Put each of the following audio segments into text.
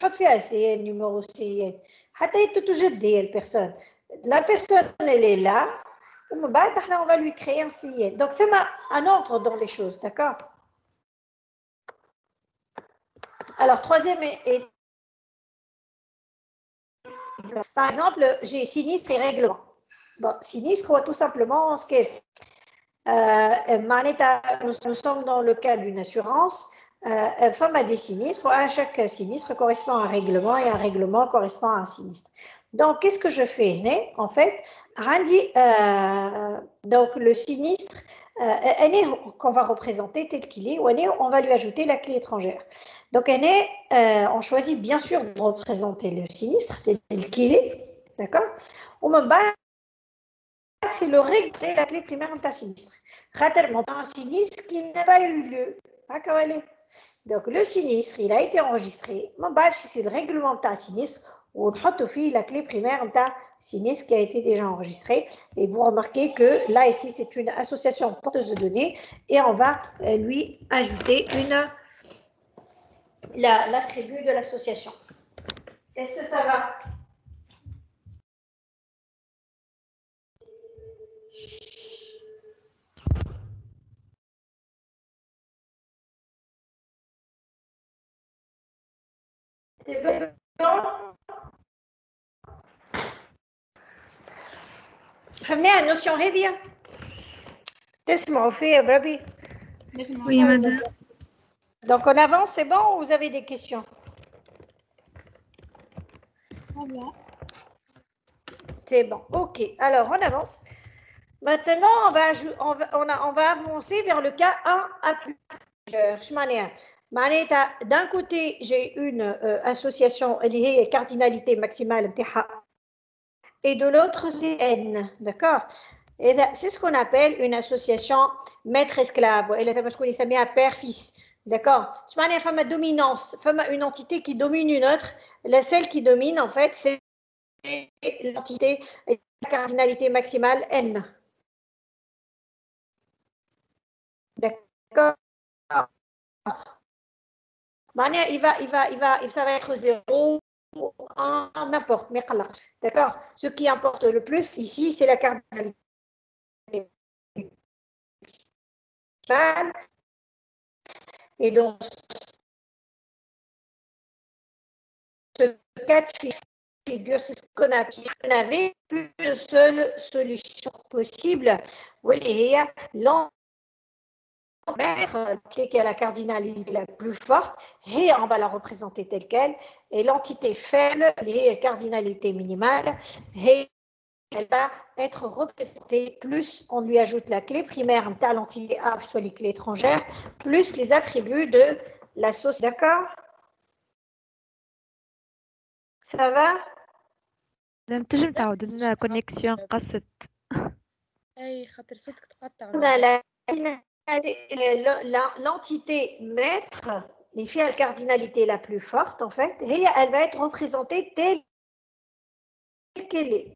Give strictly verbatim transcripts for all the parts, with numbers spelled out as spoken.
تحط فيها سي ان numéro سي ان حتى تتوجد هي البيرسون. La personne elle est là. ومن بعد احنا on va lui créer un سي ان. Donc ثم un ordre dans les choses, d'accord? Alors troisième est par exemple, j'ai sinistre et règlement. Bon, sinistre, on va tout simplement ce qu'est. Euh, nous sommes dans le cas d'une assurance. Euh, femme a des sinistres. À chaque sinistre correspond à un règlement et un règlement correspond à un sinistre. Donc, qu'est-ce que je fais? En fait, Randy, euh, donc le sinistre, euh, qu'on va représenter tel qu'il est, on va lui ajouter la clé étrangère. Donc, euh, on choisit bien sûr de représenter le sinistre tel qu'il est, d'accord? On me bat. C'est le règle de la clé primaire de sinistre. Un sinistre qui n'a pas eu lieu. Donc, le sinistre, il a été enregistré. C'est le règlement de sinistre où on a la clé primaire de sinistre qui a été déjà enregistrée. Et vous remarquez que là, ici, c'est une association porteuse de données et on va lui ajouter une, la, l'attribut de l'association. Est-ce que ça va? C'est bon. فهمنا النوسيون هذه؟ تسمعوا فيها بربي؟ Oui, madame. Donc on avance, c'est bon ou vous avez des questions? C'est bon, ok. Alors on avance. Maintenant, on va, on va, on a, on va avancer vers le cas un à plusieurs. D'un côté, j'ai une euh, association liée à cardinalité maximale et de l'autre, c'est N. D'accord? C'est ce qu'on appelle une association maître-esclave. Elle est père-fils. D'accord? Il y a une dominance, une entité qui domine une autre. La celle qui domine, en fait, c'est l'entité, la cardinalité maximale N. D'accord? Il va, il va, il va, ça va être zéro, un, n'importe, mais d'accord? Ce qui importe le plus ici, c'est la cardinalité. Et donc, ce cas de figure, c'est ce qu'on a dit. On avait une seule solution possible. Oui, et l'entité qui a la cardinalité la plus forte, et on va la représenter telle qu'elle, et l'entité faible, les cardinalités minimales, et elle va être représentée, plus on lui ajoute la clé primaire, l'entité A, soit les clés étrangères, plus les attributs de la société. D'accord? Ça va? تنجم تعاود لنا كونيكسيون قصت. اي خاطر صوتك تقطع. L'entité maître, les filles à la cardinalité la plus forte, en fait, et elle va être représentée telle qu'elle est.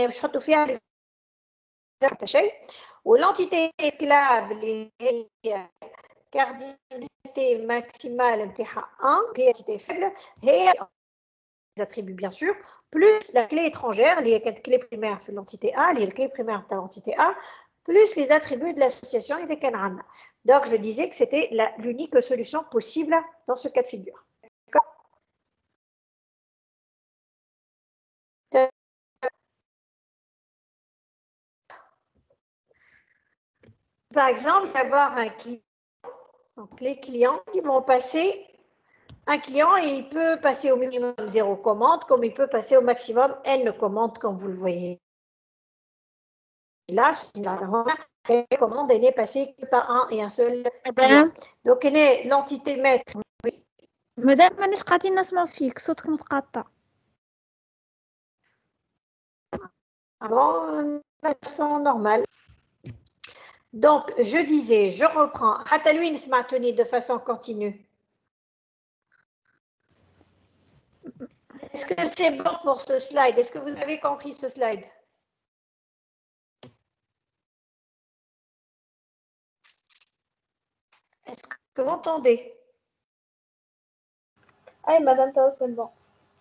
Ou l'entité esclave, les cardinalité maximale un, qui est l'entité faible, et les attributs bien sûr, plus la clé étrangère, les clés primaires de l'entité A, les clés primaires de l'entité A, plus les attributs de l'association et des canarana. Donc, je disais que c'était l'unique solution possible dans ce cas de figure. D'accord? Par exemple, avoir un client, donc les clients qui vont passer, un client, il peut passer au minimum zéro commande, comme il peut passer au maximum n commandes, comme vous le voyez. Là, la commande n'est passée que par un et un seul client. Donc, l'entité maître. مدام مانيش قاعدين نسمع فيك صوتك متقطع. Avant, de façon normale. Donc, je disais, je reprends. Hatalwin smatoni de façon continue. Est-ce que c'est bon pour ce slide? Est-ce que vous avez compris ce slide? Est-ce que vous m'entendez? أي مدام توا c'est bon.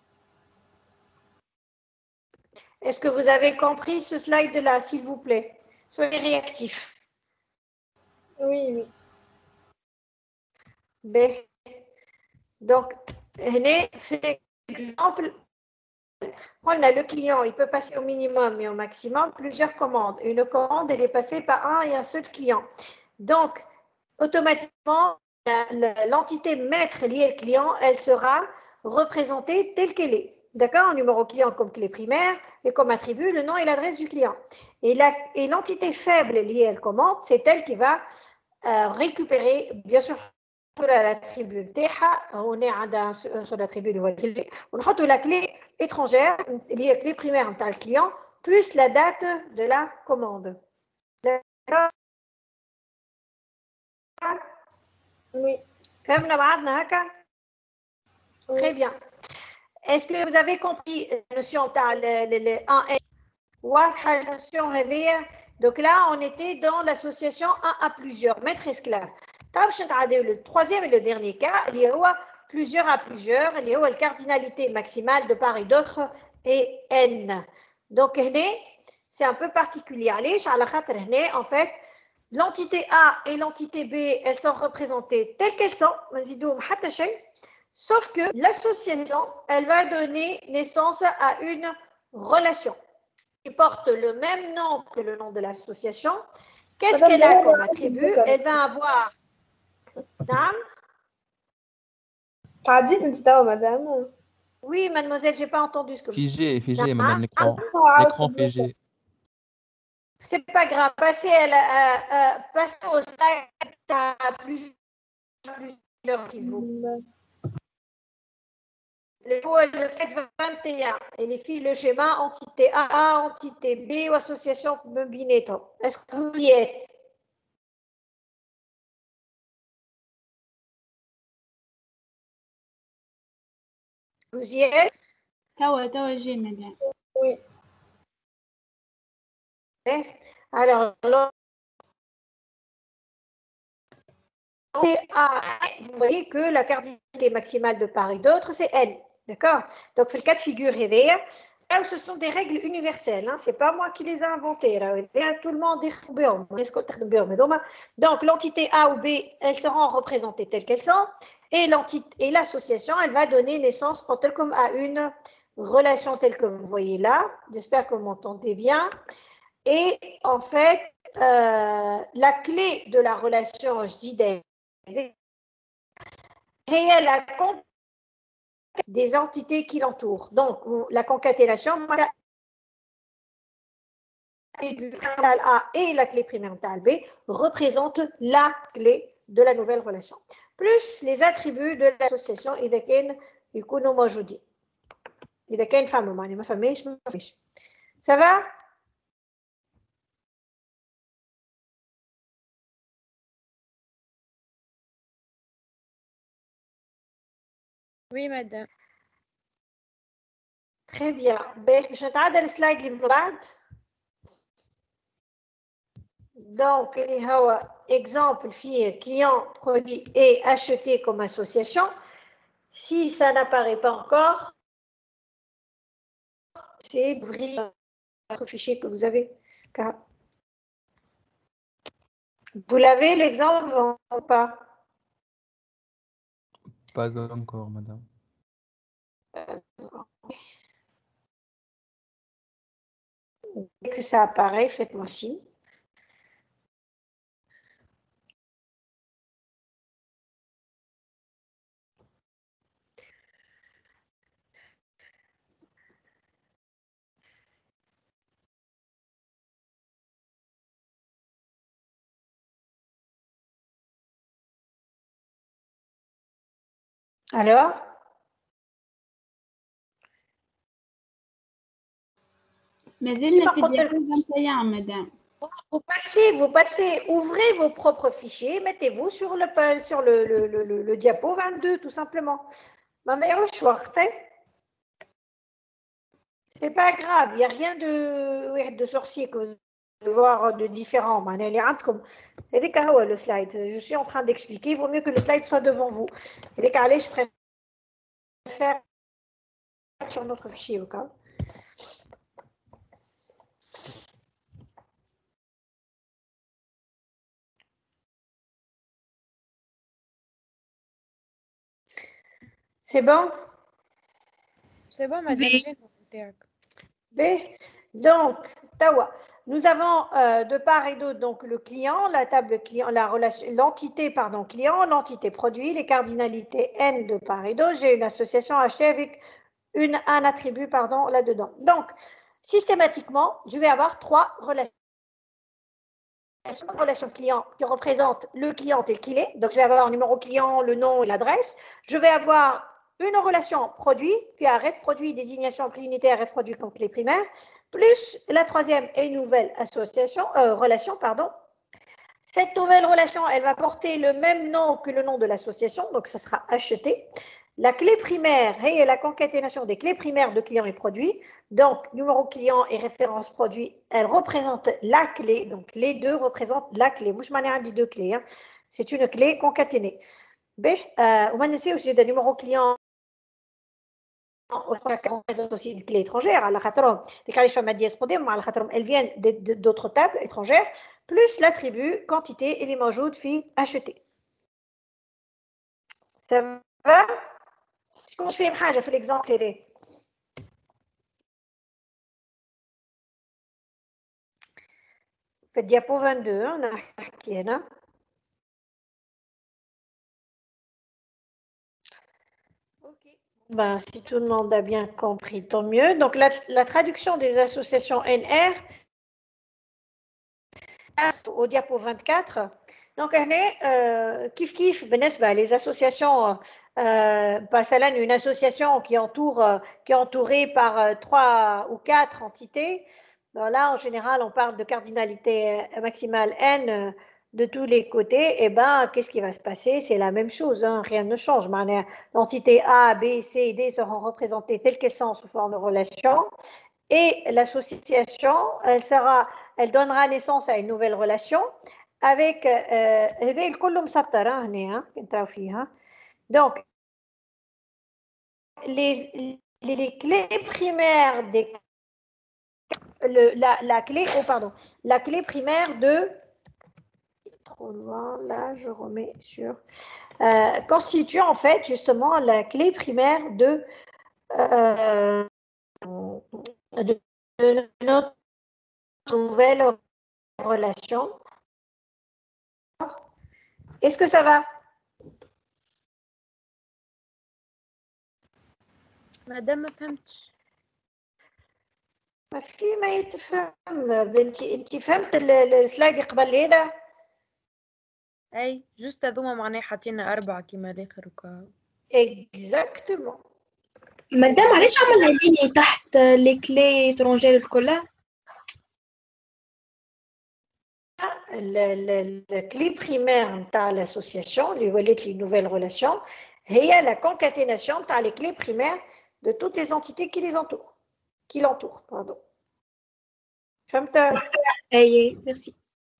Est-ce que vous avez compris ce slide-là, s'il vous plaît? Soyez réactifs. Oui, oui. B. Donc, هنا في exemple, on a le client, il peut passer au minimum et au maximum plusieurs commandes. Une commande, elle est passée par un et un seul client. Donc, automatiquement, l'entité maître liée au client, elle sera représentée telle qu'elle est. D'accord? Numéro client comme clé primaire et comme attribut le nom et l'adresse du client. Et l'entité faible liée à la commande, c'est elle qui va euh, récupérer, bien sûr, l'attribut نتاعها. On est عندها sur l'attribut اللي هو الكلي ونحطوا la clé étrangère اللي هي clé primaire نتاع الكليون plus la date de la commande. D'accord? Oui. فهمنا بعضنا هكا؟ Très bien. Est-ce que vous avez compris la notion تاع le un واضحة la notion هذه؟ Donc là, on était dans l'association un à plusieurs, maître esclave. Le troisième et le dernier cas, il y a plusieurs à plusieurs, il y a la cardinalité maximale de part et d'autre et n. Donc, c'est un peu particulier. En fait, l'entité A et l'entité B, elles sont représentées telles qu'elles sont, sauf que l'association, elle va donner naissance à une relation qui porte le même nom que le nom de l'association. Qu'est-ce qu'elle a comme attribut? Elle va avoir... Madame? madame. Oui, mademoiselle, je n'ai pas entendu ce que vous dites. Figé, figé, madame, l'écran. Ah, L'écran figé. C'est pas grave. Passez, elle, euh, euh, passez au slide à plusieurs, plusieurs niveaux. Le, le slide vingt et un. Et les filles, le schéma entité A, entité B ou association combinée. Est-ce que vous y êtes? Vous y êtes? توا توا جاي madame. Oui. Alors, vous voyez que la cardinalité maximale de part et d'autre, c'est n. D'accord? Donc, le cas de figure est là, ce sont des règles universelles. Hein, ce n'est pas moi qui les ai inventées. Là. Tout le monde est. Donc, l'entité A ou B, elles seront représentées telles qu'elles sont. Et l'association, elle va donner naissance en tel comme à une relation telle que vous voyez là. J'espère que vous m'entendez bien. Et en fait, euh, la clé de la relation, je dis des et la concaténation des entités qui l'entourent. Donc, la concaténation la clé primaire A et la clé primaire B représentent la clé de la nouvelle relation. Plus les attributs de l'association إذا كان يكونوا موجودين. إذا كان فهموا معني ما فهميش ما فهميش. Ça va? Oui madame. Très bien. باش نتعدى السلايد اللي من بعد. Donc, il y a exemple فيه client, produit et acheté comme association. Si ça n'apparaît pas encore, c'est d'ouvrir votre fichier que vous avez. Vous l'avez l'exemple ou pas? Pas encore, madame. Dès que ça apparaît, faites-moi signe. Alors? ما زلنا في diapo vingt et un madame. Vous passez, vous passez, ouvrez vos propres fichiers, mettez-vous sur le, sur le, le, le, le, le diapo vingt-deux, tout simplement. C'est pas grave, il n'y a rien de, de sorcier que vous allez voir de différent. Le slide, je suis en train d'expliquer, il vaut mieux que le slide soit devant vous. Je préfère faire sur notre fichier au cas. C'est bon? C'est bon, madame. Oui. B. Donc, Tawa, nous avons euh, de part et d'autre donc le client, la table client, la relation, l'entité pardon client, l'entité produit, les cardinalités N de part et d'autre. J'ai une association achetée avec une, un attribut pardon là-dedans. Donc, systématiquement, je vais avoir trois relations. Une relation client qui représente le client tel qu'il est. Donc, je vais avoir un numéro client, le nom et l'adresse. Je vais avoir une relation produit qui a ref produit, désignation clé unitaire, ref produit comme clé primaire, plus la troisième et une nouvelle association, euh, relation, pardon. Cette nouvelle relation, elle va porter le même nom que le nom de l'association, donc ça sera acheté. La clé primaire est la concaténation des clés primaires de client et produit. Donc, numéro client et référence produit, elle représente la clé. Donc, les deux représentent la clé. Mouche manière dit deux clés. Hein. C'est une clé concaténée. B, on va essayer aussi des numéros clients. On représente aussi une clé étrangère. Elles viennent d'autres tables étrangères, plus l'attribut quantité élément joute fille acheté. Ça va? Je fais une chose, je fais l'exemple télé. Fait diapo vingt-deux, on a marqué là. Ok. Ben, si tout le monde a bien compris, tant mieux. Donc, la, la traduction des associations N R au diapo vingt-quatre. Donc, on est euh, kif kif, les associations, euh, une association qui, entoure, qui est entourée par euh, trois ou quatre entités. Alors là, en général, on parle de cardinalité maximale N euh, de tous les côtés. Et ben, qu'est-ce qui va se passer? C'est la même chose, hein, rien ne change. L'entité A, B, C et D seront représentées telles qu'elles sont sous forme de relation. Et l'association, elle, sera, elle donnera naissance à une nouvelle relation avec euh, donc les, les, les clés primaires des le, la, la clé oh pardon la clé primaire de trop loin là je remets sur euh, constitue en fait justement la clé primaire de euh, de, de notre nouvelle relation. Est-ce que ça va? Madame, ما فهمتش. ما في ما يتفهم بنتي انت فهمت السلايد اللي قبل هذا؟ اي جوست هذوما معناها حاطين أربعة كيما الاخر وكا. اكزاكتومون. مدام علاش عملنا ليني تحت لي كلي ترونجير الكلها؟ la clé primaire نتاع l'association اللي ولات لي nouvelle relation هي la concaténation نتاع les clés primaires de toutes les entités qui les entourent qui l'entourent pardon. فهمت؟ اي ميرسي.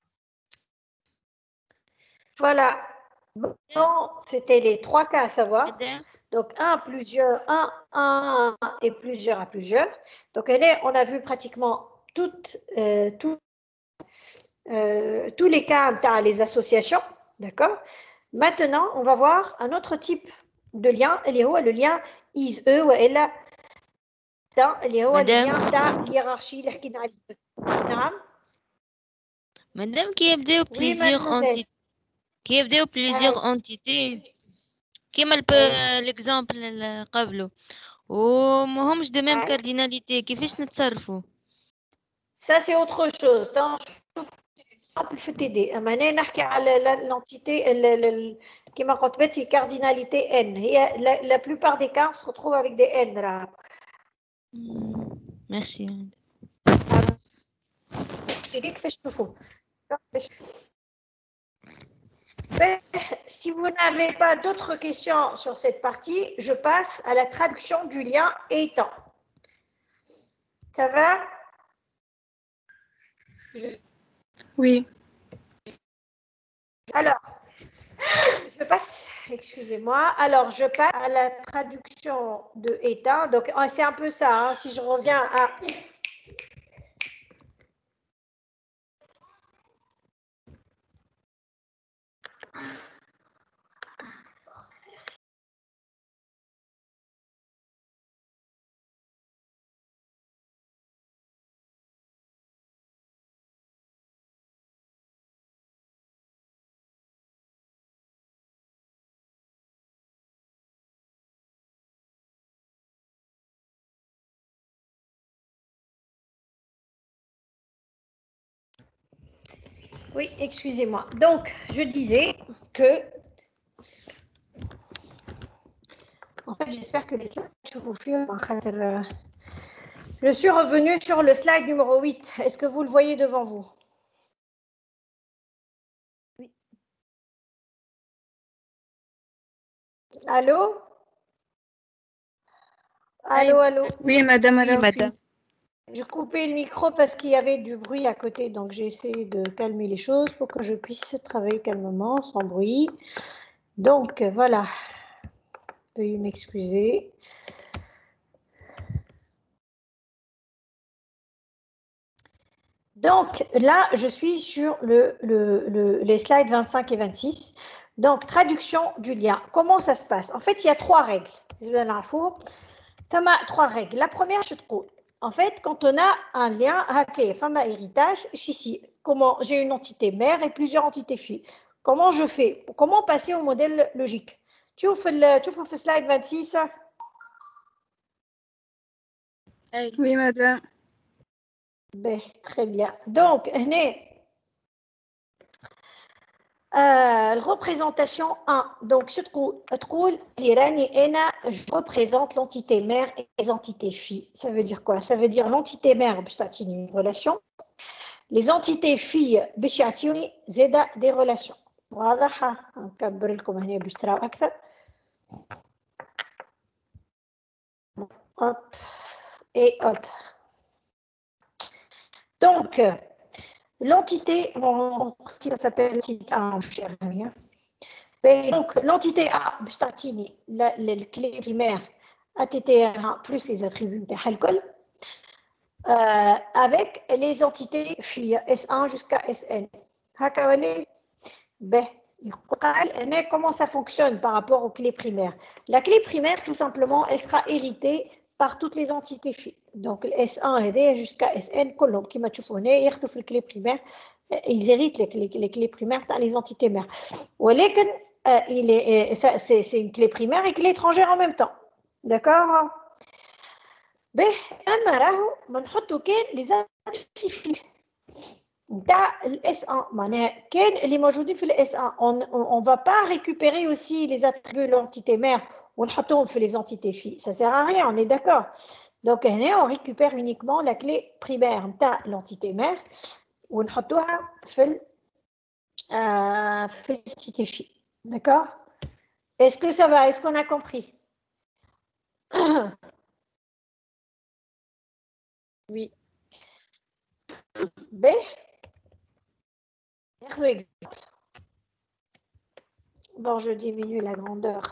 Voilà. Bon, c'était les trois cas à savoir. Donc, un, plusieurs, un, un et plusieurs à plusieurs. Donc, on a vu pratiquement toutes, euh, tout, euh, tous les cas dans les associations. D'accord? Maintenant, on va voir un autre type de lien. Le lien is-e ou elle dans le lien de hiérarchie. Madame, qui يبداو plusieurs entités qui يبداو plusieurs entités كيما l'exemple اللي قبله وما همش de même cardinalité كيفاش نتصرفوا؟ Ça c'est autre chose. Dans في تي أمانة نحكي على l'entité كيما قلت بنتي cardinalité n. هي la, la plupart des cas on se retrouve avec des n là. Merci. كيفاش تشوفوا؟ Si vous n'avez pas d'autres questions sur cette partie, je passe à la traduction du lien étant. Ça va? Je... Oui. Alors, Je passe, excusez-moi. Alors, je passe à la traduction de état. Donc, oh, c'est un peu ça. Hein, si je reviens à... Oui, excusez-moi. Donc, je disais que... En fait, j'espère que les slides vous font. Je suis revenue sur le slide numéro huit. Est-ce que vous le voyez devant vous? Oui. Allô? Allô, allô? Oui, madame. Oui, madame. J'ai coupé le micro parce qu'il y avait du bruit à côté, donc j'ai essayé de calmer les choses pour que je puisse travailler calmement, sans bruit. Donc, voilà. Veuillez m'excuser. Donc, là, je suis sur le, le, le, les slides vingt-cinq et vingt-six. Donc, traduction du lien. Comment ça se passe? En fait, il y a trois règles. Tu as trois règles. La première, je te trouve. En fait, quand on a un lien, femme à héritage, ici, comment j'ai une entité mère et plusieurs entités filles. Comment je fais? Comment passer au modèle logique? Tu ouvres le slide vingt-six. Oui, madame. Ben, très bien. Donc, la représentation un. Donc, je représente l'entité mère et les entités filles. Ça veut dire quoi? Ça veut dire l'entité mère, une relation. Les entités filles, des relations. Voilà. Hop. Et hop. Donc, l'entité, bon, si ça s'appelle l'entité A, donc l'entité A, la, la clé primaire, A T T R un plus les attributs de Halkol, euh, avec les entités filles S un jusqu'à S N. Ben, comment ça fonctionne par rapport aux clés primaires? La clé primaire, tout simplement, elle sera héritée par toutes les entités filles. Donc, S un jusqu'à S N, qui m'a les clés primaires, ils héritent les clés, les clés primaires dans les entités mères. Euh, c'est une clé primaire et une clé étrangère en même temps. D'accord? Ben, les entités filles. le S un, les موجودين في le S un, on ne va pas récupérer aussi les attributs de l'entité mère ou on fait les entités filles. Ça ne sert à rien, on est d'accord. Donc, on récupère uniquement la clé primaire de l'entité mère ou on fait l'entité fille. D'accord? Est-ce que ça va? Est-ce qu'on a compris? Oui. B. Exemple. Bon, je diminue la grandeur.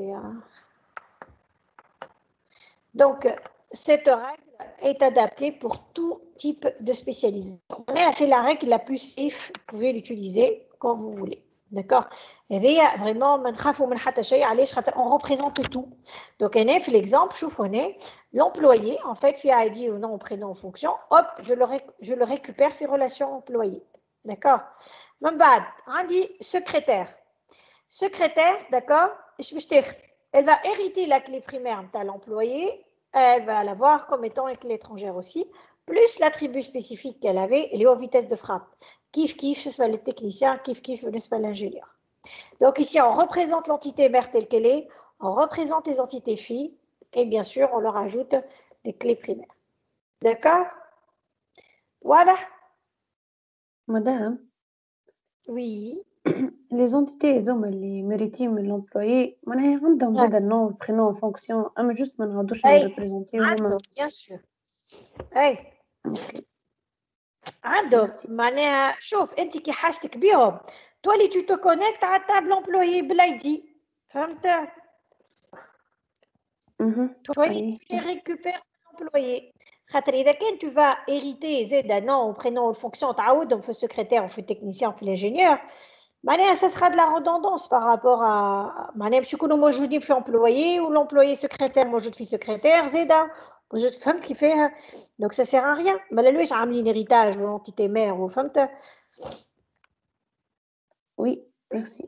Donc, cette règle est adaptée pour tout type de spécialisation. C'est la règle la plus safe, vous pouvez l'utiliser quand vous voulez. D'accord? Et vraiment, on représente tout. Donc, l'exemple, l'employé, en fait, fait I D ou nom, prénom, en fonction, hop, je le, je le récupère, fait relation employé. D'accord? Mambad, on dit secrétaire. Secrétaire, d'accord? Elle va hériter la clé primaire de l'employé, elle va l'avoir comme étant une clé étrangère aussi, plus l'attribut spécifique qu'elle avait, les hautes vitesses de frappe. Kif, kif, ce soit le technicien, kif, kif, ce soit l'ingénieur. Donc ici, on représente l'entité mère telle qu'elle est, on représente les entités filles, et bien sûr, on leur ajoute des clés primaires. D'accord? Voilà. Madame? Oui. Les entités هذوما اللي ميريتين من l'employé معناها عندهم زاد النوم prénom fonction اما juste ما نقدرش نريبريزونتيهم bien sûr. اي عندهم معناها شوف انت كي حاجتك بيهم toi, tu te connectes à la table employée بلا I D. فهمت؟ Toi, tu les récupères l'employé. إذا كان tu vas hériter زاد nom ou prénom ou fonction تعاود on fait secrétaire, on fait technicien, on fait l'ingénieur. معناها ça sera de la redondance par rapport à معناها باش يكونوا موجودين في employé ou l'employé secrétaire موجود في secrétaire زاده موجود فهمت كيفاه donc ça sert à rien ما لواش عاملين héritage ou l'entité mère ou فهمت. Oui, merci.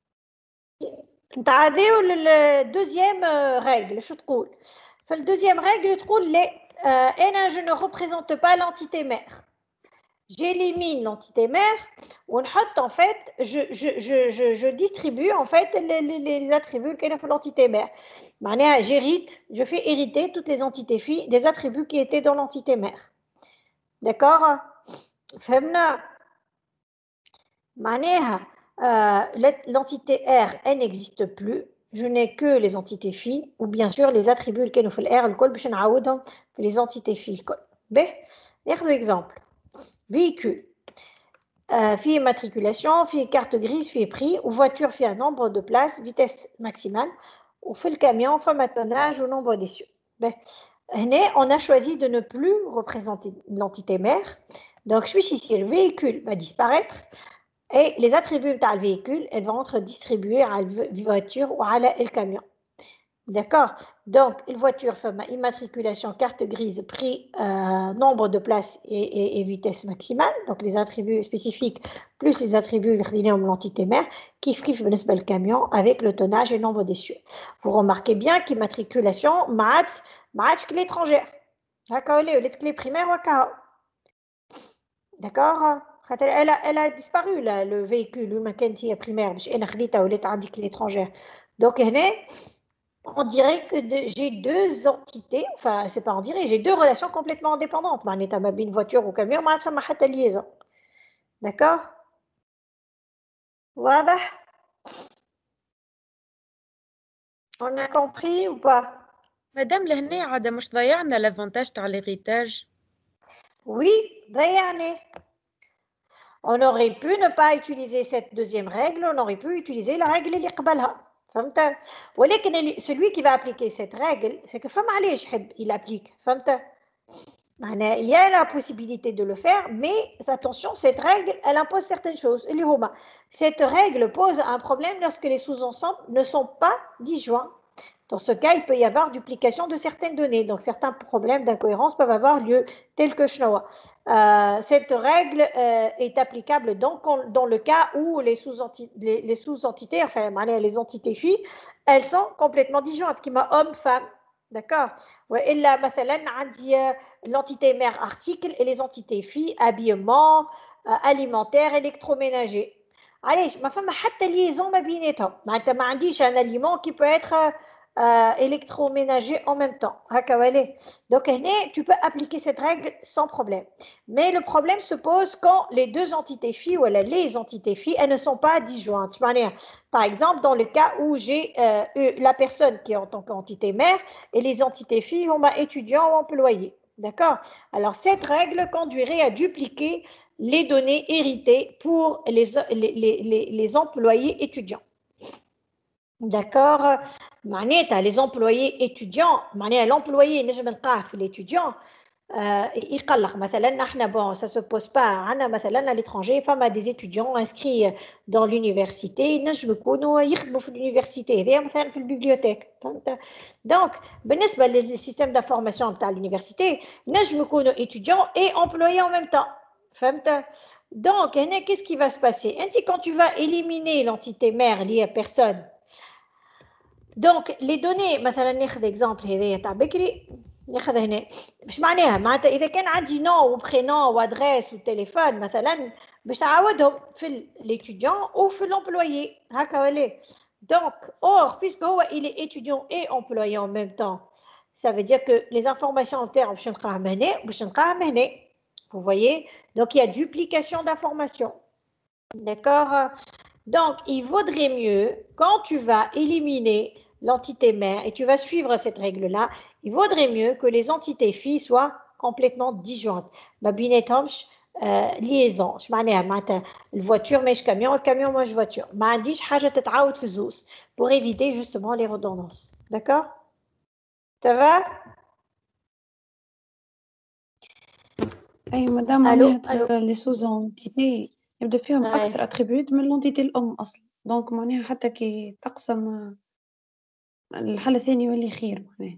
نتعداو للدوزيام règle شو تقول؟ فالدوزيام règle تقول لي انا je ne représente pas l'entité mère. J'élimine l'entité mère ou en fait je, je, je, je, je distribue en fait les, les, les attributs qu'il y a dans l'entité mère. J'hérite, je fais hériter toutes les entités filles des attributs qui étaient dans l'entité mère. D'accord? L'entité R, elle n'existe plus. Je n'ai que les entités filles ou bien sûr les attributs qu'il y a dans R, le col, les entités filles. Par exemple. Véhicule, euh, fille immatriculation, fille carte grise, fille prix, ou voiture, fille un nombre de places, vitesse maximale, ou fait le camion, femme à tonnage, ou nombre d'essieux. Ben, on a choisi de ne plus représenter l'entité mère. Donc, je suis ici, le véhicule va disparaître et les attributs de le véhicule, elles vont être distribués à la voiture ou à le camion. D'accord? Donc, une voiture, femme à immatriculation, carte grise, prix, euh, nombre de places et, et, et vitesse maximale, donc les attributs spécifiques plus les attributs de l'entité mère, qui friffe le camion avec le tonnage et le nombre d'essieux. Vous remarquez bien qu'immatriculation, match, match que l'étrangère. D'accord? Les primaires, d'accord? Elle a, elle a disparu, là, le véhicule, le maquintier primaire, l'étrangère. Donc, elle est. On dirait que j'ai deux entités, enfin, c'est pas on dirait, j'ai deux relations complètement indépendantes. Maneta ma une voiture ou camion, ma ça m'a hatta liaison. D'accord? Voilà. On a compris ou pas? Madame لهنا عاد مش ضيعنا l'avantage تاع l'héritage. Oui, ضيعنا. On aurait pu ne pas utiliser cette deuxième règle, on aurait pu utiliser la règle اللي قبلها. فهمت؟ ولكن celui qui va appliquer cette règle, c'est que femme علاش يحب il applique. فهمت؟ معناها il y a la possibilité de le faire, mais attention, cette règle, elle impose certaines choses. اللي هما cette règle pose un problème lorsque les sous-ensembles ne sont pas disjoints. Dans ce cas, il peut y avoir duplication de certaines données. Donc, certains problèmes d'incohérence peuvent avoir lieu, tels que Schnoa. Euh, cette règle euh, est applicable donc dans le cas où les sous-entités, les, les sous-entités, enfin, les entités filles, elles sont complètement disjointes, qui m'a homme-femme. D'accord? Et là, l'entité mère article et les entités filles, habillement, euh, alimentaire, électroménager. Allez, ma femme a حتى liaison ma بيناتهم. معناتها ما عنديش un aliment qui peut être euh, électroménager en même temps. Donc, tu peux appliquer cette règle sans problème. Mais le problème se pose quand les deux entités filles ou les entités filles, elles ne sont pas disjointes. Par exemple, dans le cas où j'ai euh, la personne qui est en tant qu'entité mère et les entités filles, on m'a étudiant ou employé. D'accord? Alors, cette règle conduirait à dupliquer les données héritées pour les, les, les, les employés étudiants. D'accord? Les employés étudiants, l'employé l'étudiant, يقلق مثلا احنا bon ça se pose pas عندنا مثلا à l'étranger فما des étudiants inscrits dans l'université ينجموا يكونوا يخدموا في الuniversité هذه مثلا في البيبليوتيك فهمت donc بالنسبه للسيستم d'information بتاع l'université ينجموا يكونوا étudiants et employés en même temps فهمت donc هنا qu'est-ce qui va se passer انت quand tu vas éliminer l'entité mère liée à personne. Donc, les données, مثلا ناخذ exemple هذايا تاع بكري ناخذ هنا مش معناها معناتها إذا كان عندي نوم وبرينوم وادريس وتليفون مثلا باش نعاودهم في l'étudiant ou في l'employé هكا ولا donc or puisque هو il est étudiant et employé en même temps ça veut dire que les informations internes باش نلقاهم هنا باش نلقاهم هنا vous voyez donc il y a duplication d'informations d'accord donc il vaudrait mieux quand tu vas éliminer l'entité mère, et tu vas suivre cette règle-là, il vaudrait mieux que les entités filles soient complètement disjointes. Ma binethamsh, آه liaison. اش معناها؟ معناتها الفواتور ماهيش كاميون الكاميون ماهوش فواتور. ما عنديش حاجه تتعاود في الزوز pour éviter justement les redondances. D'accord? Ça va? أي مادام الو معناها لي سوز انتيتي يبدا فيهم أي. أكثر اتريبيوت من لونتيتي الأم أصلا، دونك معناها حتى كي تقسم الحل الثاني يولي خير معناها.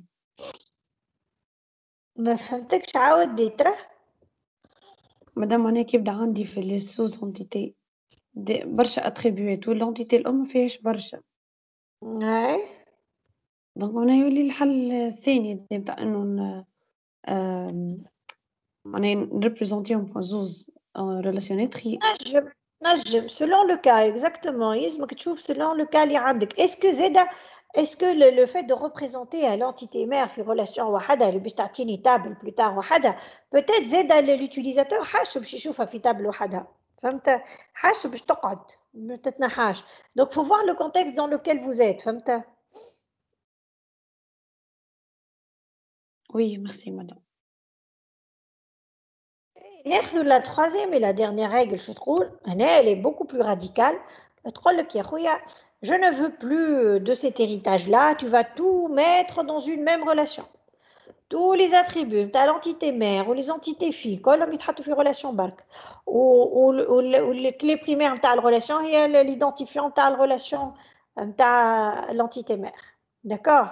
ما فهمتكش، عاود لي ترى. مادام معناها كي يبدا عندي في لي سوز انتيتي برشا اتريبيوت واللونتيتي الأم ما فيهاش برشا، اي دونك معناها يولي الحل الثاني نتاع إنه ن- آم، معناها نريبريزونتيهم زوز ريلاسيونات خير. نجم نجم selon le cas exactement. يلزمك تشوف selon le cas اللي عندك. est-ce que زاده est-ce que le, le fait de représenter l'entité mère في relation وحدها اللي باش تعطيني table plus tard وحدها peut-être زاده l'utilisateur حاش باش يشوفها في table وحدها، فهمت؟ حاش باش تقعد ما تتنحاش. donc faut voir le contexte dans lequel vous êtes، فهمت؟ Oui, merci madame. ناخذ la troisième et la dernière règle je trouve هنا elle est beaucoup plus radicale. تقول لك يا خويا je ne veux plus de cet héritage là, tu vas tout mettre dans une même relation. tous les attributs تاع l'entité mère ou les entités filles كلهم يتحطوا في relation برك. والclé primaire نتاع الريلاسيون هي l'identifiant نتاع الريلاسيون نتاع l'entité mère. D'accord?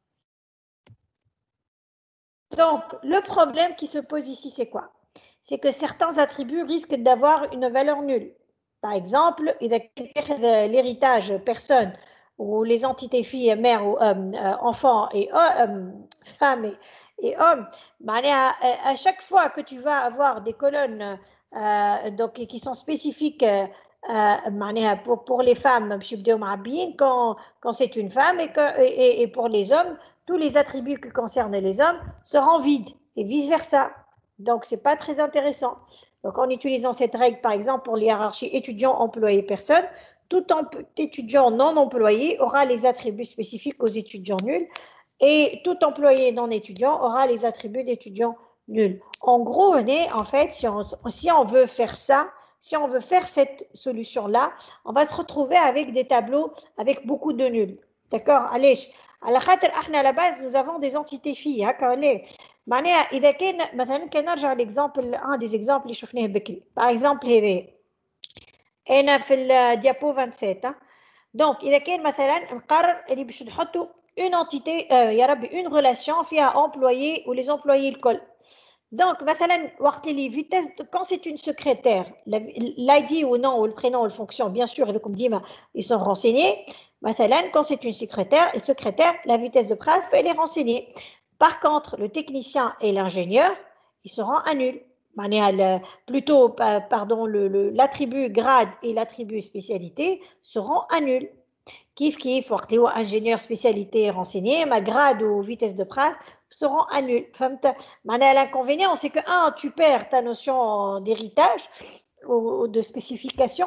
Donc le problème qui se pose ici c'est quoi? C'est que certains attributs risquent d'avoir une valeur nulle. Par exemple, l'héritage personne ou les entités filles, mères ou euh, enfants et euh, femmes et, et hommes, à chaque fois que tu vas avoir des colonnes euh, donc, qui sont spécifiques euh, pour, pour les femmes, quand, quand c'est une femme et, que, et, et pour les hommes, tous les attributs qui concernent les hommes seront vides et vice-versa. Donc, ce n'est pas très intéressant. Donc, en utilisant cette règle, par exemple, pour l'hiérarchie étudiant-employé-personne, tout étudiant non employé aura les attributs spécifiques aux étudiants nuls et tout employé non étudiant aura les attributs d'étudiants nuls. En gros, on est, en fait, si on, si on veut faire ça, si on veut faire cette solution-là, on va se retrouver avec des tableaux avec beaucoup de nuls. D'accord? Allez, à la خاطر احنا à la base, nous avons des entités filles. معناها اذا كان مثلا كان نرجع ليكزامبل ان دي زيكزامبل اللي شفناه بكري باغ اكزومبل هذا انا في الديابو سبعة وعشرين. دونك اذا كان مثلا نقرر اللي باش نحطوا اون انتيتي يا ربي اون ريلاسيون فيها امبلويي ولي امبلويي الكل. دونك مثلا وقت اللي فيتيس كون سي اون سكرتير الاي دي و نون والبرينون والفونكسيون بيان سور هذوكم ديما ils sont renseignés. مثلا quand c'est une secrétaire et secrétaire la vitesse de phrase elle est renseignée. Par contre, le technicien et l'ingénieur, ils seront nuls. Plutôt, pardon, l'attribut grade et l'attribut spécialité seront nuls. Kif kif, ou ingénieur spécialité renseigné, ma grade ou vitesse de phrase seront nuls. L'inconvénient, c'est que, un, tu perds ta notion d'héritage ou de spécification.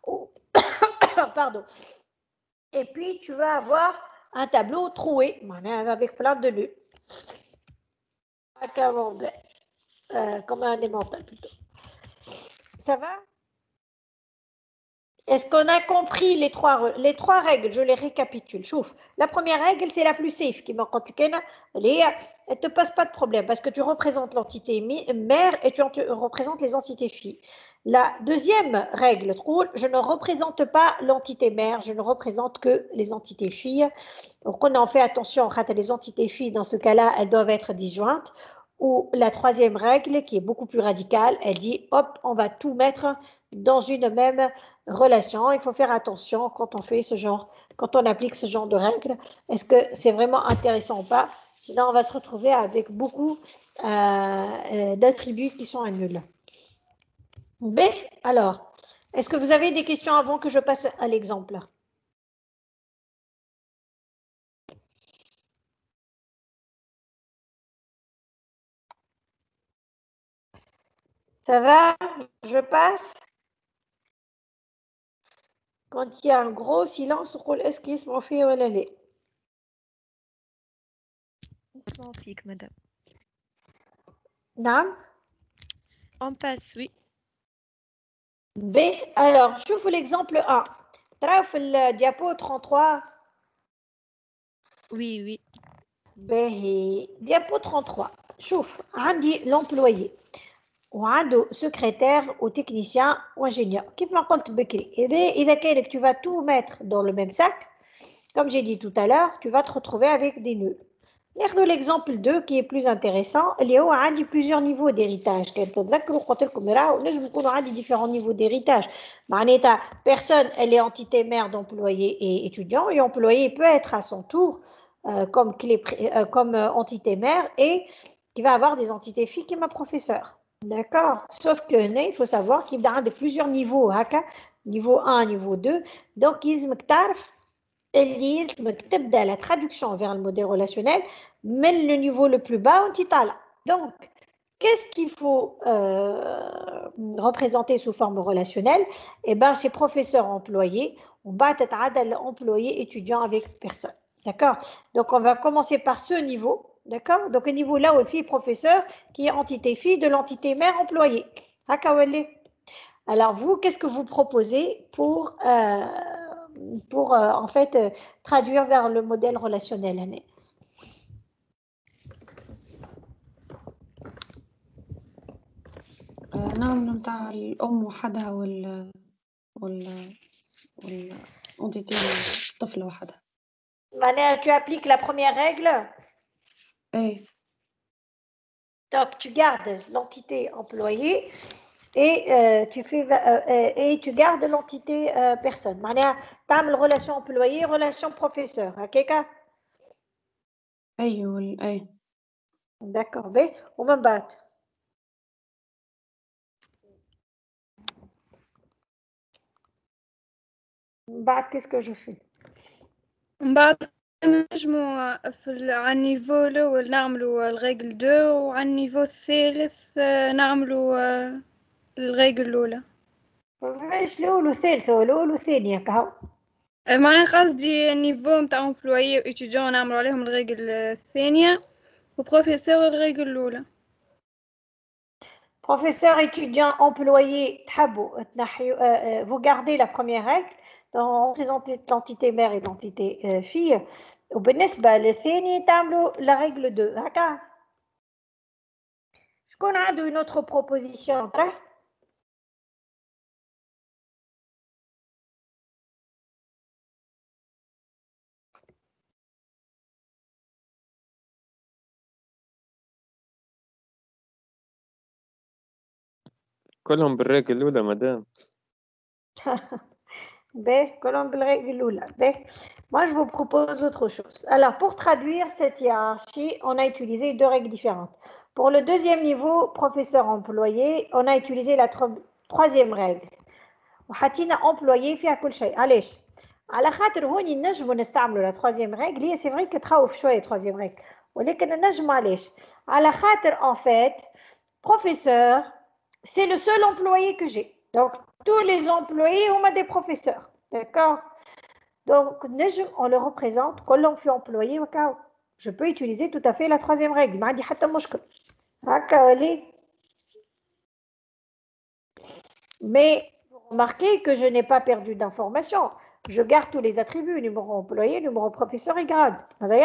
Pardon. Et puis, tu vas avoir un tableau troué, avec plein de nuls. Euh, comme un élémental plutôt. Ça va? Est-ce qu'on a compris les trois, les trois règles? Je les récapitule. Chouf. La première règle, c'est la plus safe qui m'a elle ne te pose pas de problème parce que tu représentes l'entité mère et tu représentes les entités filles. La deuxième règle, je ne représente pas l'entité mère, je ne représente que les entités filles. Donc on en fait attention, les entités filles, dans ce cas-là, elles doivent être disjointes. Ou la troisième règle, qui est beaucoup plus radicale, elle dit, hop, on va tout mettre dans une même relation. Il faut faire attention quand on fait ce genre, quand on applique ce genre de règles. Est-ce que c'est vraiment intéressant ou pas? Sinon, on va se retrouver avec beaucoup euh, d'attributs qui sont nuls. B, alors, est-ce que vous avez des questions avant que je passe à l'exemple? Ça va? Je passe? Quand il y a un gros silence, est-ce qu'il se m'en fait ou elle? Magnifique, madame. Non? On passe, oui. B. Alors, je vous l'exemple un. تراو في الديابو trente-trois. Oui, oui. باهي diapo trente-trois. شوف عندي l'employé وعنده secrétaire ou technicien ou ingénieur. كيف ما قلت بكري إذا إذا كانك tu vas tout mettre dans le même sac, comme j'ai dit tout à l'heure, tu vas te retrouver avec des nœuds. ناخذ l'exemple deux qui est plus intéressant اللي هو عندي plusieurs niveaux d'héritage. كان تتذكروا قلت لكم راهو نجم يكونوا عندي différents niveaux d'héritage. معناتها personne elle est entité mère d'employé et étudiant et employé peut être à son tour euh, comme clé euh, comme euh, entité mère et qui va avoir des entités filles qui est ma professeur. D'accord? Sauf que il faut savoir qu'il y a plusieurs niveaux, هكا niveau un, niveau deux. Donc يلزمك تعرف اللي يلزمك تبدا la traduction vers le modèle relationnel mais le niveau le plus bas وانت طالع. Donc qu'est-ce qu'il faut euh, représenter sous forme relationnelle? Eh ben c'est professeur employé, on va تتعادل employé étudiant avec personne. D'accord? Donc on va commencer par ce niveau. D'accord? Donc le niveau là où le fille professeur qui est entité fille de l'entité mère employé. Alors vous, qu'est-ce que vous proposez pour euh, pour euh, en fait euh, traduire vers le modèle relationnel? نعم نتاع الأم وحدها وال وال وال entité الطفل وحدها. معناها tu appliques la première règle. إيه. Donc tu gardes l'entité employée et euh, tu fais euh, et tu gardes l'entité euh, personne. معناها تعمل relation employée, relation professeur. هكاكا. أي وال أي. D'accord. باهي ومن بعد من بعد qu'est-ce que je fais؟ من بعد نجمو في ال- على النيفو الأول نعملو الريجل دو وعلى النيفو الثالث آه، نعملو آه، الريجل الأولى. مش الأول والثالثة والأول والثانية كهو. آه، معناها قصدي النيفو متاع امبلويي وإتيديون نعملو عليهم الريجل الثانية وبروفيسور الريجل الأولى. Professeur, étudiant, employé, تحبوا تنحيو, euh, vous gardez la première règle dans représenter l'entité mère et l'entité euh, fille. وبالنسبة للثاني تعملوا la règle deux. هكا. شكون عنده une autre proposition؟ كلهم بالريق الأولى مدام. B, colonne de règle l'oula. B. Moi, je vous propose autre chose. Alors, pour traduire cette hiérarchie, on a utilisé deux règles différentes. Pour le deuxième niveau, professeur-employé, on a utilisé la tro troisième règle. وحطينا employé فيها كل شيء. علاش؟ على خاطر هوني نجموا نستعملوا la troisième règle. هي c'est vrai que تخوف شوية troisième règle. ولكن نجم علاش؟ على خاطر en fait, professeur, c'est le seul employé que j'ai. Donc, tous les employés ont des professeurs. D'accord? Donc, on le représente quand l'on fait employé au cas où. Je peux utiliser tout à fait la troisième règle. Mais vous remarquez que je n'ai pas perdu d'informations. Je garde tous les attributs, numéro employé, numéro professeur et grade.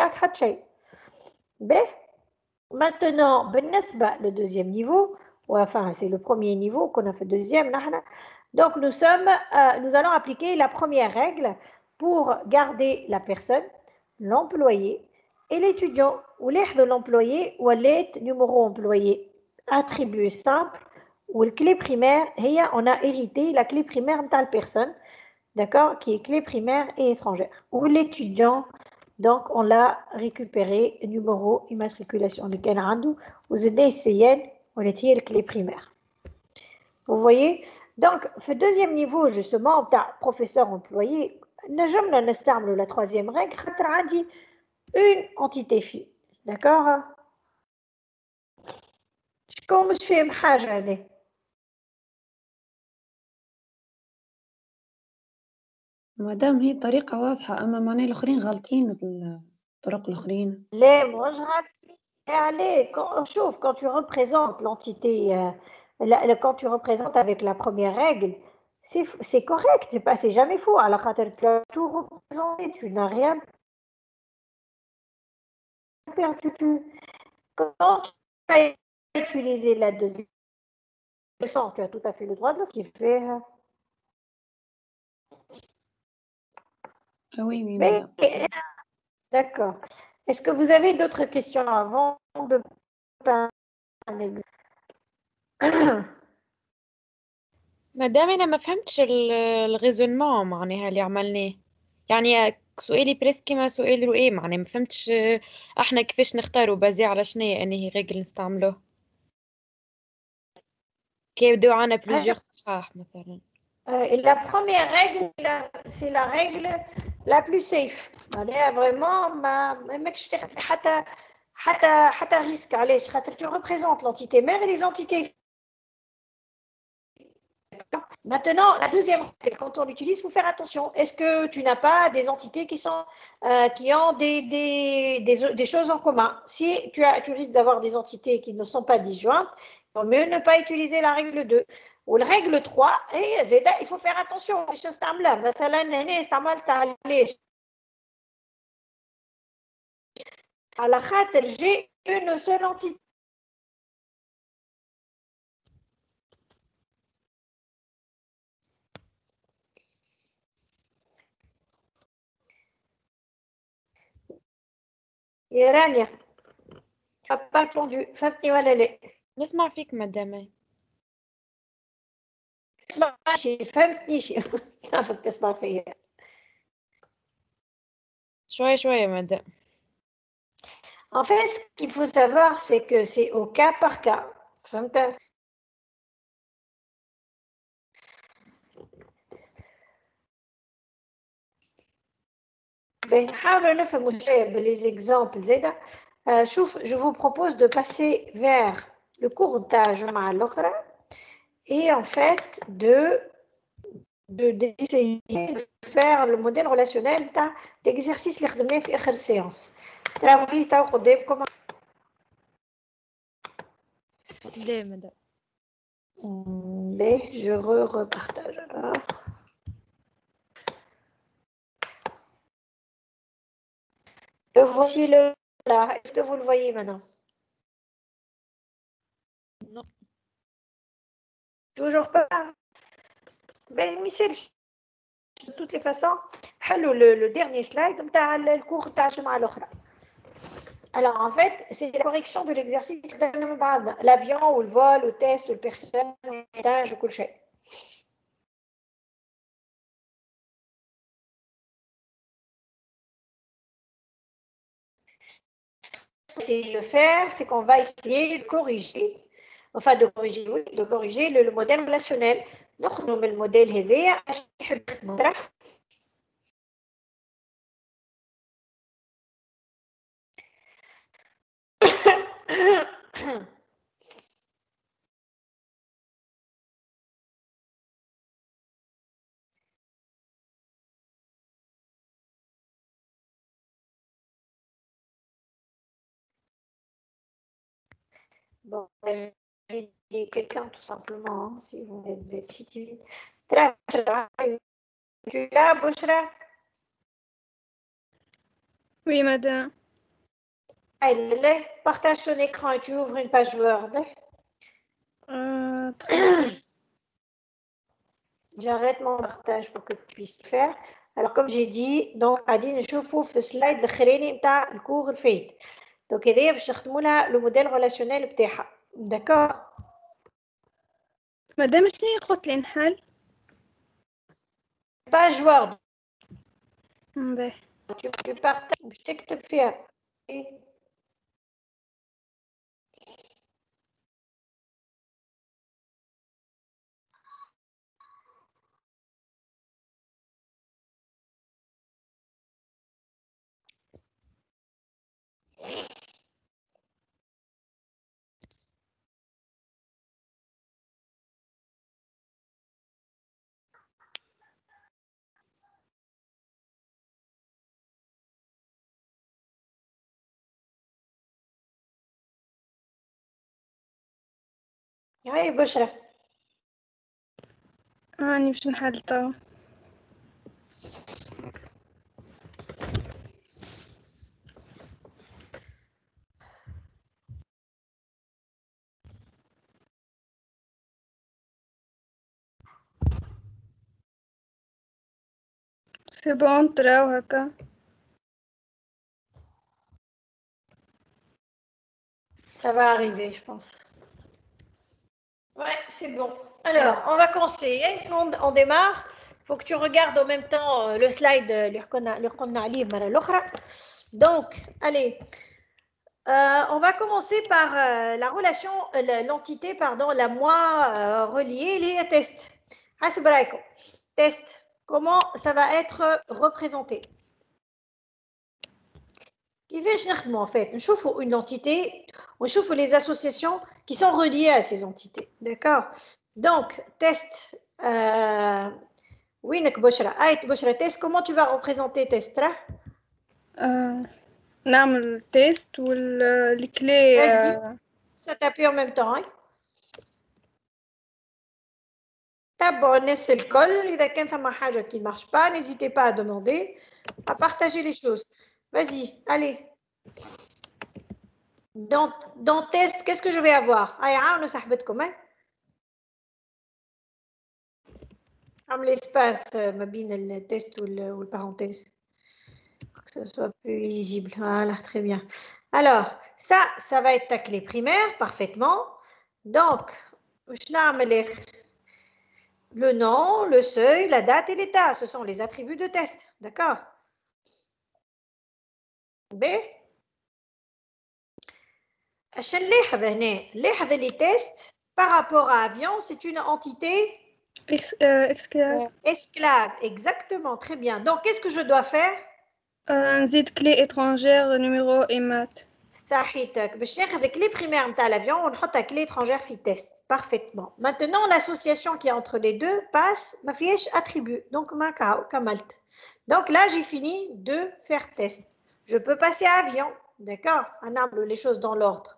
Mais maintenant, le deuxième niveau, enfin c'est le premier niveau qu'on a fait deuxième. Donc nous sommes, euh, nous allons appliquer la première règle pour garder la personne, l'employé et l'étudiant. Ou l'air de l'employé ou l'aide numéro employé. Attribut simple ou la clé primaire, on a hérité la clé primaire de la personne, d'accord, qui est clé primaire et étrangère. Ou l'étudiant, donc on l'a récupéré numéro immatriculation. Le Canada, vous avez essayé, on était la clé primaire. Vous voyez? Donc, le deuxième niveau, justement, professeur employé, نجمنا نستعملوا la troisième règle, خاطر عندي une entité fille. D'accord? شكون مش فاهم حاجة هنا؟ مادام هي الطريقة واضحة أما معناها الآخرين غالطين الطرق الآخرين. لا مش غالطين. Allez, شوف quand tu représentes l'entité, euh, quand tu représentes avec la première règle, C'est c'est correct, c'est pas, c'est jamais faux. Alors, quand tu as tout représenté, tu n'as rien perdu. Quand tu as utilisé la deuxième leçon, tu as tout à fait le droit de le kiffer. Ah oui, oui, Mais, madame. d'accord. Est-ce que vous avez d'autres questions avant de passer à un exemple? مادام انا ما فهمتش ال- الغيزونمون معناها اللي عملناه يعني سؤالي بريس كيما سؤال رؤية معناها ما فهمتش آه، احنا كيفاش نختاروا بازي على شنيا انهي ريغل نستعملوه كي يبداو عنا بلوزيغ صحاح مثلا. Euh, et la première règle, c'est la règle la plus safe. معناها vraiment ما ما ماكش تاخذ حتى حتى حتى risque. علاش؟ خاطر tu représentes l'entité mère et les entités. Maintenant, la deuxième règle, quand on l'utilise, il faut faire attention. Est-ce que tu n'as pas des entités qui, sont, euh, qui ont des, des, des, des choses en commun? Si tu, as, tu risques d'avoir des entités qui ne sont pas disjointes, il vaut mieux ne pas utiliser la règle deux. Ou la règle trois, et il faut faire attention. À la خاطر j'ai une seule entité. يا رانيا tu n'as pas répondu. فهمتني ولا لا؟ نسمع فيك مدام. تسمعش فهمتنيش نعرفك تسمع فيا. شوية شوية مدام. En fait, ce qu'il faut savoir, c'est que c'est au cas par cas. فهمت؟ بنحاول نفهموا شوية بلي زيكزامبل زايدة. شوف, je vous propose de passer vers le cours تاع الجمعة الأخرى et en fait de de d'essayer de faire le modèle relationnel تاع l'exercice اللي خدمناه في آخر séance. تراو فيه تاو قدامكم. لا مدام. Mais je re-repartage alors. Le voici le là. Est-ce que vous le voyez maintenant? Non. Toujours pas. Ben, Michel, de toutes les façons, حلو le, le dernier slide نتاع الكور تاع الجمعة الأخرى. Alors en fait, c'est la correction de l'exercice l'avion ou le vol, le test, le personnage, ou كل شيء. C'est le faire, c'est qu'on va essayer de corriger, enfin de corriger, oui, de corriger le, le modèle relationnel. نخرجوا من الموديل هذايا عشان يحب نطرح. Bon, je dis quelqu'un tout simplement, hein, si vous êtes si timide. Tu es là, Bouchra? Oui, madame. Allez, partage ton écran et tu ouvres une page Word. Euh, très J'arrête mon partage pour que tu puisses le faire. Alors, comme j'ai dit, donc, غادي نشوفوا في السلايد الاخراني نتاع الكور الفايت. دونك هذايا باش نخدموا لها لو موديل ريلاسيونيل بتاعها. داكور. مادام شنو قلت لي نحل؟ باج وورد. باهي. tu tu partages باش تكتب فيها. هاي بشرى. راني باش نحل توا. سي بون تراو هكا. Ça va arriver, je pense. Ouais, c'est bon. Alors, on va commencer. On, on démarre. Il faut que tu regardes en même temps euh, le slide. euh, اللي حكونا- اللي قلنا عليه المرة الأخرى. Donc, allez. Euh, on va commencer par euh, la relation, euh, la- l'entité, pardon, la moins euh, reliée, les tests. حسب رايكم. Test. Comment ça va être représenté? كيفاش نخدموا en fait نشوفوا une entité ونشوفوا les associations qui sont reliées à ces entités, d'accord? Donc test euh, وينك بشرى؟ آية بشرى test, comment tu vas représenter test? آه. نعمل تيست والكلي. Vas-y, ça t'appuie en même temps. hein. تابعوا الناس الكل، إذا كان ثم حاجة qui marche pas, n'hésitez pas à demander, à partager les choses. Vas-y, allez. Dans, dans test, qu'est-ce que je vais avoir? Ah, عاونوا صاحبتكم. hein. عمل l'espace ما بين التست والparenthèse pour que ça soit plus lisible. Voilà, très bien. Alors, ça, ça va être ta clé primaire, parfaitement. Donc, je نعمل le nom, le seuil, la date et l'état. Ce sont les attributs de test. D'accord? B. عشان نلاحظ هنا نلاحظ les tests par rapport à avion, c'est une entité إكس آه، esclave. esclave. Exactement, très bien. Donc, qu'est-ce que je dois faire? آه، نزيد كلي étrangère numéro et maths. صحيتك باش ناخذ كلي بريمير نتاع l'avion ونحطها كلي étrangère في test. Parfaitement. Maintenant, l'association qui est entre les deux passe ما فيهاش attribut. Donc, ما كاو كملت. Donc là, j'ai fini de faire test. Je peux passer à avion. D'accord? On a les choses dans l'ordre.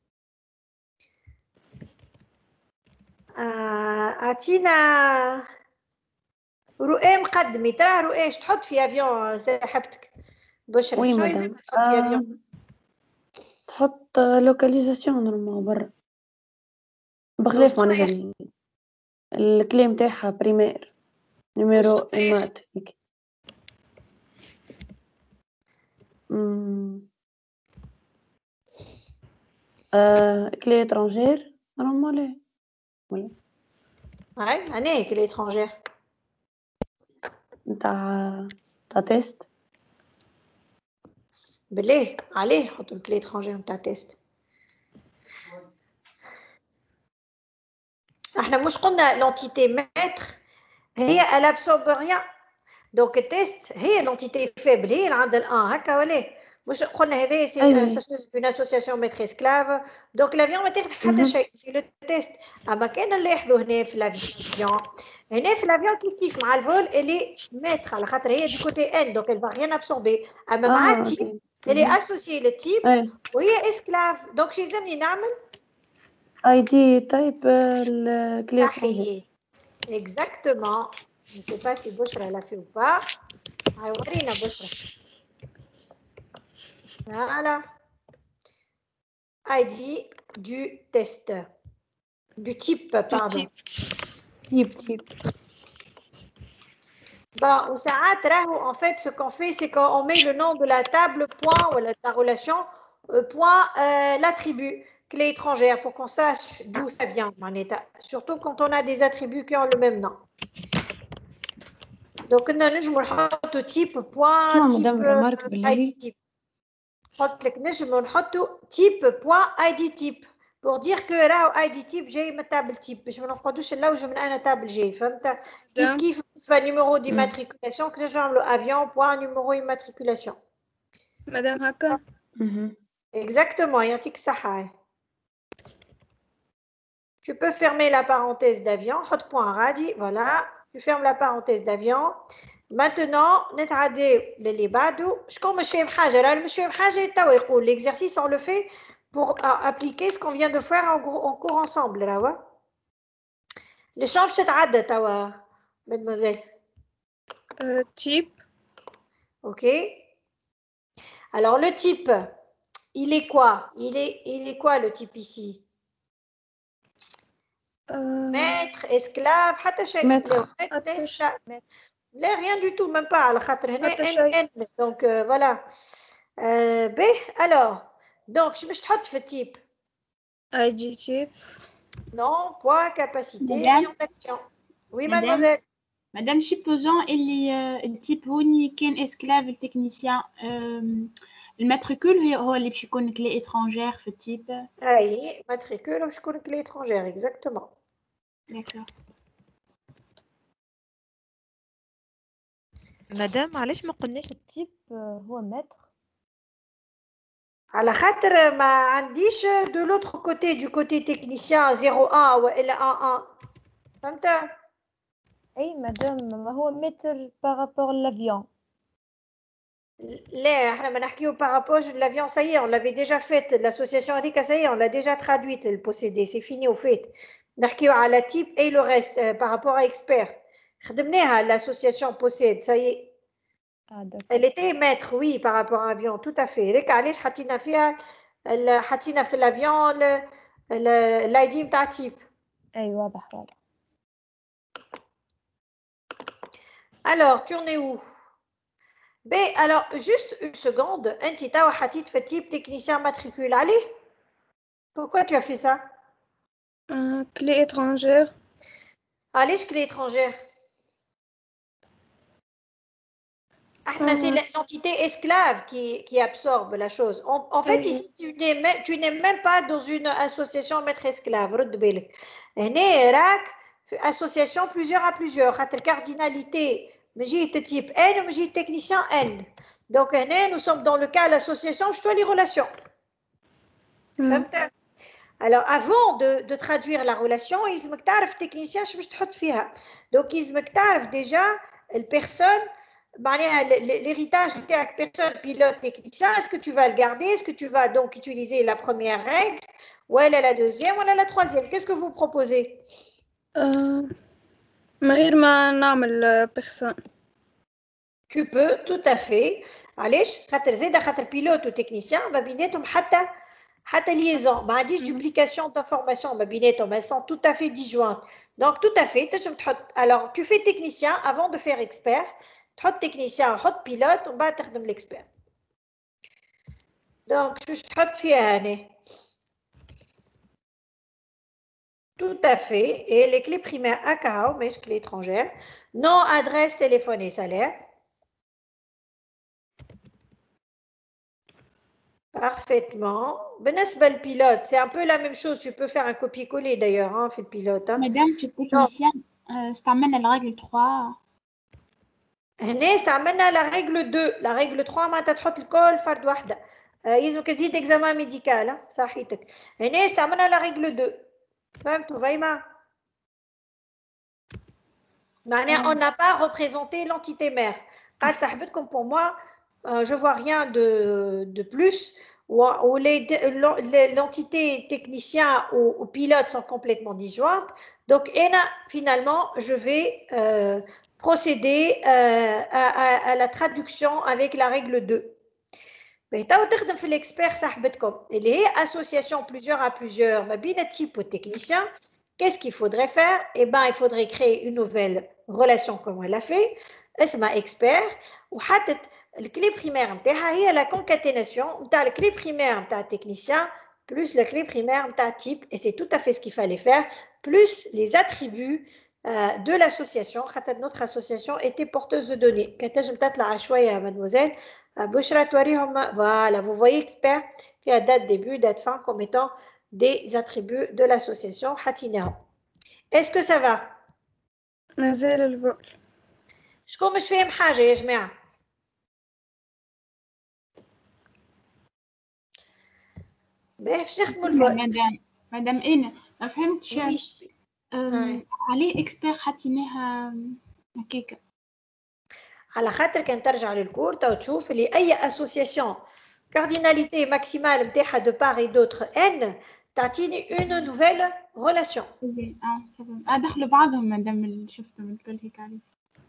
آه، أتينا رؤى مقدمي ترى رؤى ايش تحط في افيون سحبتك بشرى وي شو مدام. لازم تحط في افيون آه، تحط لوكاليزاسيون نورمال برا بخلاف شكون معناها يا أخي؟ ال- الكلي متاعها بريمير نيميرو شكون يا ايمات هيك. أمم. آه، كلي اترونجير نورمال ولا هاي انا هيك الاترونجير نتاع نتاع تيست. بالله عليه حطوا الكلي اترونجير نتاع تيست. احنا مش قلنا لونتيتي ماتر هي elle absorbe rien. دونك التيست هي لونتيتي فيبل هي اللي عندها الان هكا ولا مش قلنا هذا سي أيوة. اون اسوسياسيون ميتر اسكلاف. دونك لافيون ما تاخذ حتى مهم. شيء سي لو تيست. اما كان نلاحظوا هنا في لافيون هنا في لافيون كيف كيف مع الفول اللي ماتر على خاطر هي دي كوتي ان دونك elle va rien absorber. اما مع اه التيب اوكي. اللي مهم. اسوسيي للتيب اي وهي اسكلاف. دونك شو لازمني نعمل؟ اي دي تايب الكلي اترونجير. صحيح exactement. Je ne sais pas si Bouchra l'a fait ou pas. هاي ورينا بشرى. Voilà. I D du test. Du type, pardon. تيب تيب. Bah, au ساعات راهو en fait ce qu'on fait c'est qu'on met le nom de la table point ou la, la relation euh, point euh, l'attribut clé étrangère pour qu'on sache d'où ça vient. معناتها. Surtout quand on a des attributs qui ont le même nom. Donc on a نجمو نحطو type point شنو type مدام رمارك euh, بالله؟ I D type. نحط لك نجمو نحطو type point I D type pour dire que راهو I D type جاي من تابل type باش ما نقعدوش نلوجو من انا تابل جاي فهمت كيف كيف بالنسبه نيميرو ديماتريكولاسيون كي نعملو افيون بوان نيميرو ايماتريكولاسيون. مادام هكا. مهم. Exactement, يعطيك الصحة. Tu peux fermer la parenthèse d'avion, hot point radi, voilà, tu fermes la parenthèse d'avion. Maintenant, نتعدي للي بعده. شكون مش فاهم حاجة؟ راه مش فاهم حاجة توا يقول l'exercice on le fait pour appliquer ce qu'on vient de faire en, en cours ensemble راهو. الشامب باش تتعدى توا. mademoiselle? Euh, type. Ok. Alors, le type, il est quoi? Il est, il est quoi le type ici? Euh, Maître, esclave, حتى شيء. Maître. Maître, حتى esclave. شيء. لا, rien du tout, même pas. على خاطر هنا حتى N, شيء. N. Donc, euh, voilà. Euh, B, alors. Donc, je باش تحط في التيب. I G type. Non, poids, capacité, Madame. orientation. Oui, Madame. mademoiselle. مادام supposons اللي آه، التيب هو اللي كان اسكلاف التكنيسيان الماتريكول هي هو اللي باش يكون كلي اترونجير في التيب. اي matricule باش تكون clé étrangère, exactement. داكور. مدام علاش ما قلناش التيب هو متر؟ على خاطر ما عنديش de l'autre côté du côté technicien zéro un ولا un un. فهمت؟ اي مدام ما هو متر بارابور لافيون. لا احنا ما نحكيو par rapport à l'avion, ça y est, on l'avait déjà fait, l'association هذيك ça y est, on l'a déjà traduite le possédé, c'est fini au fait. نحكيو على type et le reste euh, par rapport à expert. خدمناها l'association possède, ça y est. اه داكور. Elle était maître, oui, par rapport à l'avion, tout à fait. هذيك علاش حطينا فيها ال- حطينا في l'avion الاي دي نتاع type. اي واضح واضح. Alors, tu en es où? B, alors, juste une seconde. انت توا حطيت في type technicien matricule. Allez. Pourquoi tu as fait ça? Euh, clé étrangère. Allez, clé étrangère. Ahna, c'est Euh, l'entité esclave qui, qui absorbe la chose. En, en fait, أيوة. ici, tu n'es même, tu n'es même pas dans une association maître-esclave. رد بالك. هنا راك في association plusieurs à plusieurs. خاطر cardinalité من جهة type N ومن جهة technicien N. Donc, هنا, nous sommes dans le cas de l'association, je dois les relations. Mm. فهمت؟ Alors, avant de, de traduire la relation, يلزمك تعرف technicien شو باش تحط فيها. Donc, يلزمك تعرف déjà البيرسون معناها l'héritage نتاعك personne pilote technicien. Est-ce que tu vas le garder? Est-ce que tu vas donc utiliser la première règle ou la deuxième ou la troisième? Qu'est-ce que vous proposez? Euh, من غير ما نعمل آه، personne. Tu peux, tout à fait. علاش؟ خاطر زاده خاطر pilote و technicien ما بيناتهم حتى حتى liaison. ما عنديش duplication d'information ما بيناتهم. Elles sont tout à fait disjointes. Donc tout à fait تنجم تحط. Alors tu fais technicien avant de faire expert. تحط technicien وحط pilote ومن بعد تخدم l'expert. Donc شو تحط فيها هنا؟ Tout à fait. Et les clés primaires A K O, mais clés étrangères. Nom, adresse, téléphone et salaire. Parfaitement. بالنسبة للبيلوت, c'est un peu la même chose. Tu peux faire un copier-coller d'ailleurs, hein, fait le pilote. Hein. مادام في التكنيسيان آه، استعملنا الرجل ثلاثة. هنا استعملنا la règle deux. La règle trois معناتها تحط الكل فرد واحدة. يلزمك تزيد examen médical. صحيتك. هنا استعملنا la règle deux. فهمتوا فاهمة؟ معناها on n'a pas représenté l'entité mère. قال صاحبتكم pour moi, euh, je vois rien de, de plus. Où, où l'entité technicien ou, ou pilote sont complètement disjointes. Donc, et là, finalement, je vais euh, procéder euh, à, à, à la traduction avec la règle deux. Mais tu as fait l'expert, il est association plusieurs à plusieurs, mais bien type ou technicien. Qu'est-ce qu'il faudrait faire? Eh bien, il faudrait créer une nouvelle relation comme elle a fait. C'est expert. Ou la clé primaire, c'est la concaténation de la clé primaire de technicien plus la clé primaire de type. Et c'est tout à fait ce qu'il fallait faire. Plus les attributs euh, de l'association. Notre association était porteuse de données. Mademoiselle. Voilà, vous voyez expert qui a date début, date fin comme étant des attributs de l'association Hatina. Est-ce que ça va? مازال الفول. شكون مش فاهم حاجة يا جماعة؟ باهي باش نخدموا الفول. مادام مادام انا ما فهمتش ليش؟ آم، عليه اكسبير حطيناها هكاكا. على خاطر كان ترجع للكور تو تشوف اللي أي association cardinalité maximale نتاعها de part et d'autre n تعطيني une nouvelle relation. اه تمام. اه دخلوا بعضهم مادام اللي شفتهم الكل هيك عليه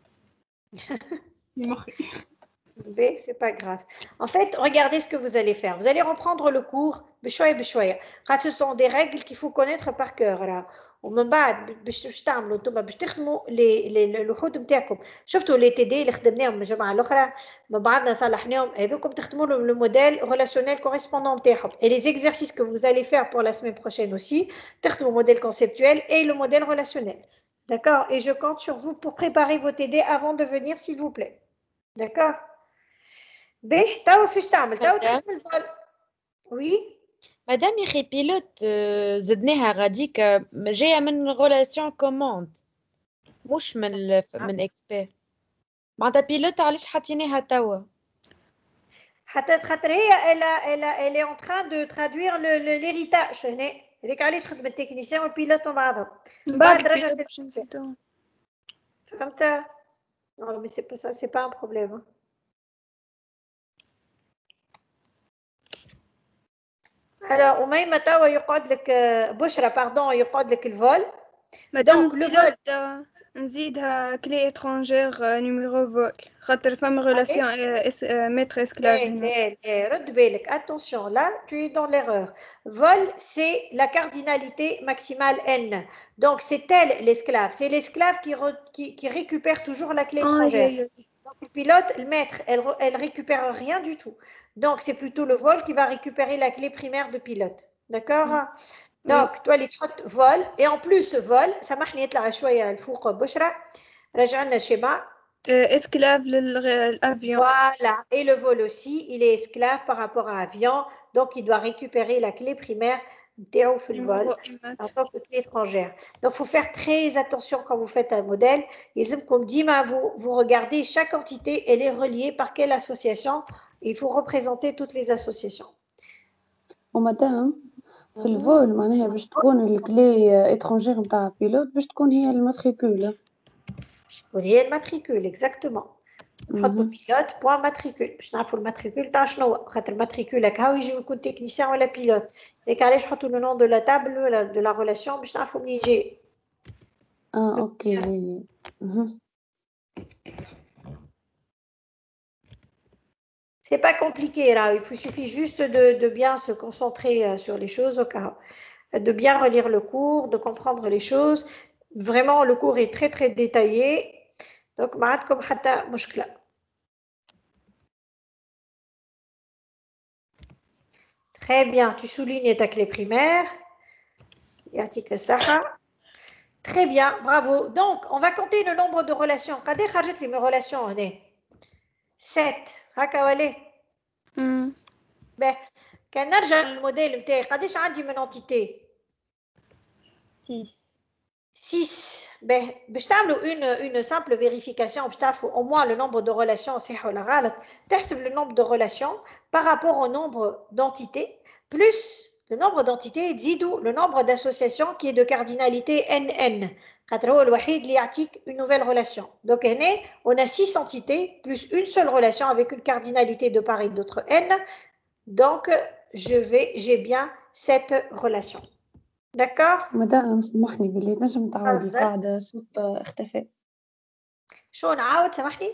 مخي. B, c'est pas grave. En fait, regardez ce que vous allez faire. Vous allez reprendre le cours بشوية بشوية. Ce sont des règles qu'il faut connaître par cœur là. ومن بعد باش باش تعملوا انتم باش تخدموا لي لي الوحود نتاعكم. شفتوا لي تي دي اللي خدمناهم من الجماعة الأخرى من بعدنا صلحناهم هذوكم تخدموا لهم le modèle relationnel correspondant نتاعهم. Et les exercices que vous allez faire pour la semaine prochaine aussi, تخدموا le modèle conceptuel et le modèle relationnel. D'accord? Et je compte sur vous pour préparer vos T D avant de venir s'il vous plaît. D'accord? باهي توا فاش تعمل توا تخدم الفول وي مدام يا اخي بيلوت زدناها غاديك جايه من غولاسيون كوموند مش من ال... من اكسبير معناتها بيلوت علاش حطيناها توا حتى خاطر هي الا الا الا اون تران دو ترادوير ليريتاج هنا هذيك علاش خدم التكنيسيان والبيلوت مع بعضهم بعد رجعت فهمت نو مي سي با سا سي با ان بروبليم Alors, وميمة توا يقعد لك بشرى باردون يقعد لك الفول مادام بيلوت نزيدها كلي اترونجير نيميرو فول خاطر فما ريلاسيون ميتر اسكلاف هنا. لا لا رد بالك attention là tu es dans l'erreur. Vol c'est la cardinalité maximale n. Donc c'est elle l'esclave, c'est l'esclave qui, re, qui qui récupère toujours la clé étrangère. Ah, donc le pilote, le maître, elle elle récupère rien du tout. Donc c'est plutôt le vol qui va récupérer la clé primaire de pilote. D'accord? Donc toi les trottes volent et en plus ce vol سامحني يطلع شويه الفوق بشرى رجع لنا الشيما esclave l'avion. Voilà, et le vol aussi, il est esclave par rapport à l'avion, donc il doit récupérer la clé primaire dès le vol en tant que clé étrangère. Donc il faut faire très attention quand vous faites un modèle. Et comme dit, vous, vous regardez chaque entité, elle est reliée par quelle association. Il faut représenter toutes les associations. ومدام في الفول معناها باش تكون الكلي étrangère نتاع البيلوت باش تكون هي الماتريكول. تكون هي الماتريكول exactement. نحطوا بيلوت بوان ماتريكول باش نعرفوا الماتريكول تاع شنو خاطر الماتريكول هكا هو يجي يكون تكنيسيان ولا بيلوت. ديك علاش نحطوا لو نون دو لا تابل ولا دو لا ريلاسيون باش نعرفوا منين يجي. اه اوكي. C'est pas compliqué là, il faut, suffit juste de, de bien se concentrer sur les choses au cas, de bien relire le cours, de comprendre les choses. Vraiment, le cours est très très détaillé. Donc, معادكم حتى مشكلة. Très bien, tu soulignes ta clé primaire. يعطيك الصحة. Très bien, bravo. Donc, on va compter le nombre de relations. قد خرجت لي من relations هنا؟ sept. هكا ولا؟ امم باهي كان نرجع للموديل نتاعي قداش عندي من انتيتي؟ six. six. باهي باش تعملوا une une simple vérification باش تعرفوا au moins le nombre de relations صحيح ولا غلط تحسب le nombre de relations par rapport au nombre d'entités plus le nombre d'entités تزيدوا le nombre d'associations qui est de cardinalité N N. خاطر هو الوحيد اللي يعطيك une nouvelle relation. Donc هنا on a six entités plus une seule relation avec une cardinalité de part et d'autre N. Donc je vais j'ai bien cette relation. D'accord? مدام سامحني باللي تنجم تعاودي قاعدة صوت اختفى. شو نعاود سامحني؟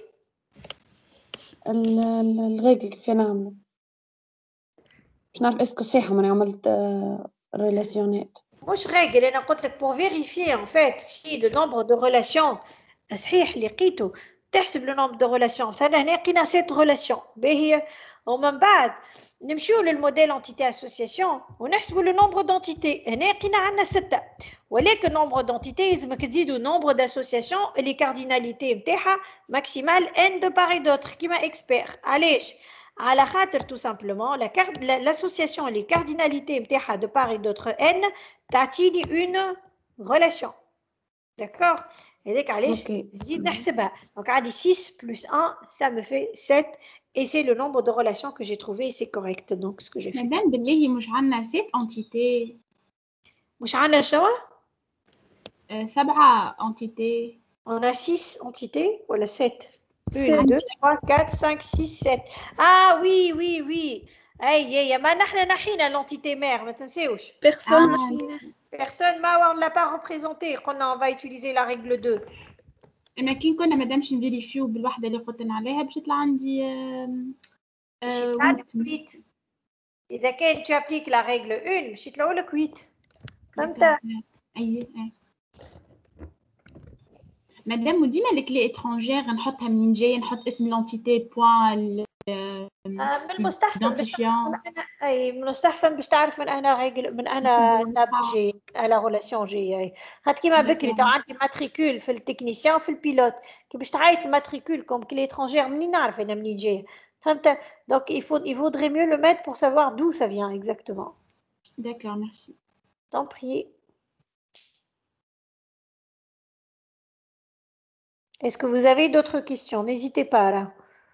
الريجل كيف نعمل؟ باش نعرف اسكو صحيحة ماني عملت ريلاسيونات. مش ريجل انا قلت لك pour vérifier en fait si le nombre de relations صحيح اللي لقيته تحسب le nombre de relations. فانا هنا لقينا sept relations باهي ومن بعد نمشيو للموديل انتيتي اسوسياسيون ونحسبوا لو نومبر دونتيتي. هنا لقينا عندنا ستة ولكن نومبر دونتيتي لازمك تزيدوا نومبر داسوسياسيون اللي كارديناليتي نتاعها ماكسيمال ان دو بار اي دوتر كيما اكسبير. علاش؟ على خاطر tout simplement la carte l'association les cardinalités نتاعها de part et d'autre n تعطيني une relation. D'accord? هذاك علاش نزيد نحسبها. Donc عندي six plus un ça me fait sept. Et c'est le nombre de relations que j'ai trouvé et c'est correct. Donc, ce que j'ai fait. Madame, بالله مش عندنا sept entités. مش عندنا شنو؟ سبعة entités. On a six entités ولا sept? un, deux, trois, quatre, cinq, six, sept. Ah oui, oui, oui. اي اي ما نحن نحينا l'entité mère ما تنساوش. بيرسون آه. نحينا. Personne ما on l'a pas représenté قلنا on va utiliser la règle deux. اما كي كنا مادامش نفيريفيو بالوحده اللي قلت لنا عليها باش يطلع عندي آم، باش آه، يطلع لك ويت. huit. إذا كان tu appliques la règle un باش يطلعوا لك huit. فهمت؟ دكا. اي اي مادام وديما الكلي اترونجير نحطها منين جايه، نحط اسم لونتيتي بوان آه، من المستحسن باش تعرف identifiant. من أنا أي من المستحسن باش تعرف من أنا ريجل من أنا تابل جي على غولاسيون جي أي خاطر كيما بكري تو عندي ماتريكول في التكنيسيان وفي البيلوت كي باش تعيط الماتريكول كوم كلي اترونجير منين نعرف أنا منين جاية فهمت دونك il faut il vaudrait mieux le mettre pour savoir d'où ça vient exactement. D'accord, merci. T'en prie. Est-ce que vous avez d'autres questions? N'hésitez pas là.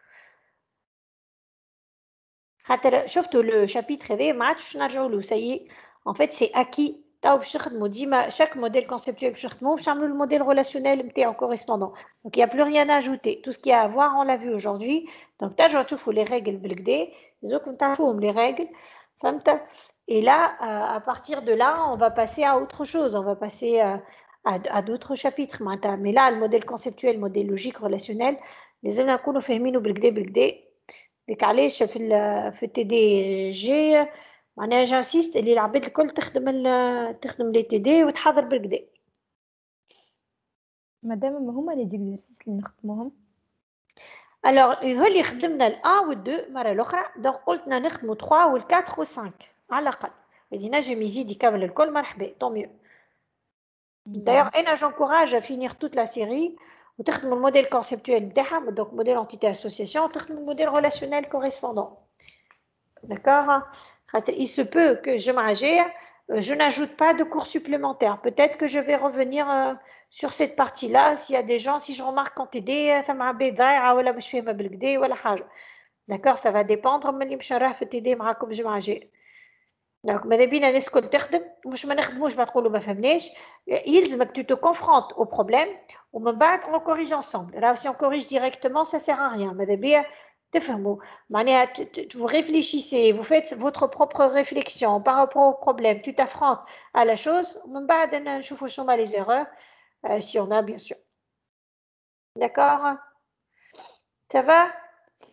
خاطر شفتوا لو شابيتر هذا ما عادش نرجعوا له سي en fait c'est acquis تاو باش نخدموا ديما chaque modèle conceptuel باش نخدموا باش نعملوا le modèle relationnel نتاعو correspondant donc il y a plus rien à ajouter tout ce qu'il y a à voir on l'a vu aujourd'hui donc ترجعوا تشوفوا les règles بالكدا لازمكم تعرفوهم les règles فهمت et là à partir de là on va passer à autre chose on va passer à, à, à d'autres chapitres معناتها mais là le modèle conceptuel modèle logique relationnel لازمنا نكونوا فاهمينه بالكدا بالكدا ديك علاش في ال في التي دي جي معناها جانسيست اللي العباد الكل تخدم ال تخدم لي تي دي وتحضر بالكدا. مادام ما هما لي زيكزيرسيس اللي نخدموهم الوغ يظل يخدمنا الأن والدو مرة الأخرى دونك قلتنا نخدمو ثلاثة والكاتر والسانك على الأقل اللي نجم يزيد يكمل الكل مرحبا طون ميو. دايوغ أنا جونكوراج فينيغ توت لا سيري وتخدموا الموديل كونسيبتويل نتاعها دونك موديل انتيتي اسوسياسيون وتخدموا الموديل ريلاسيونيل كوريسبوندون داكوغ خاطر il se peut que je m'agère je n'ajoute pas de cours supplémentaires peut-être que je vais revenir euh, sur cette partie là s'il y a des gens si je remarque qu'en T D ثم عباد ضايعه ولا مش فاهمه بالكدا ولا حاجه داكوغ ça va dépendre من اللي باش نراه في T D معاكم جمعه دونك ماذا بينا ناس كل تخدم مش ما نخدموش ما تقولوا ما فهمناش يلزمك tu te confrontes au problème ومن بعد on corrige ensemble là si on corrige directement ça sert à rien ماذا بيا تفهموا معناها vous réfléchissez vous faites votre propre réflexion par rapport au problème tu t'affrontes à la chose ومن بعد نشوفوا شنو هما les erreurs euh, si on a bien sûr d'accord ça va.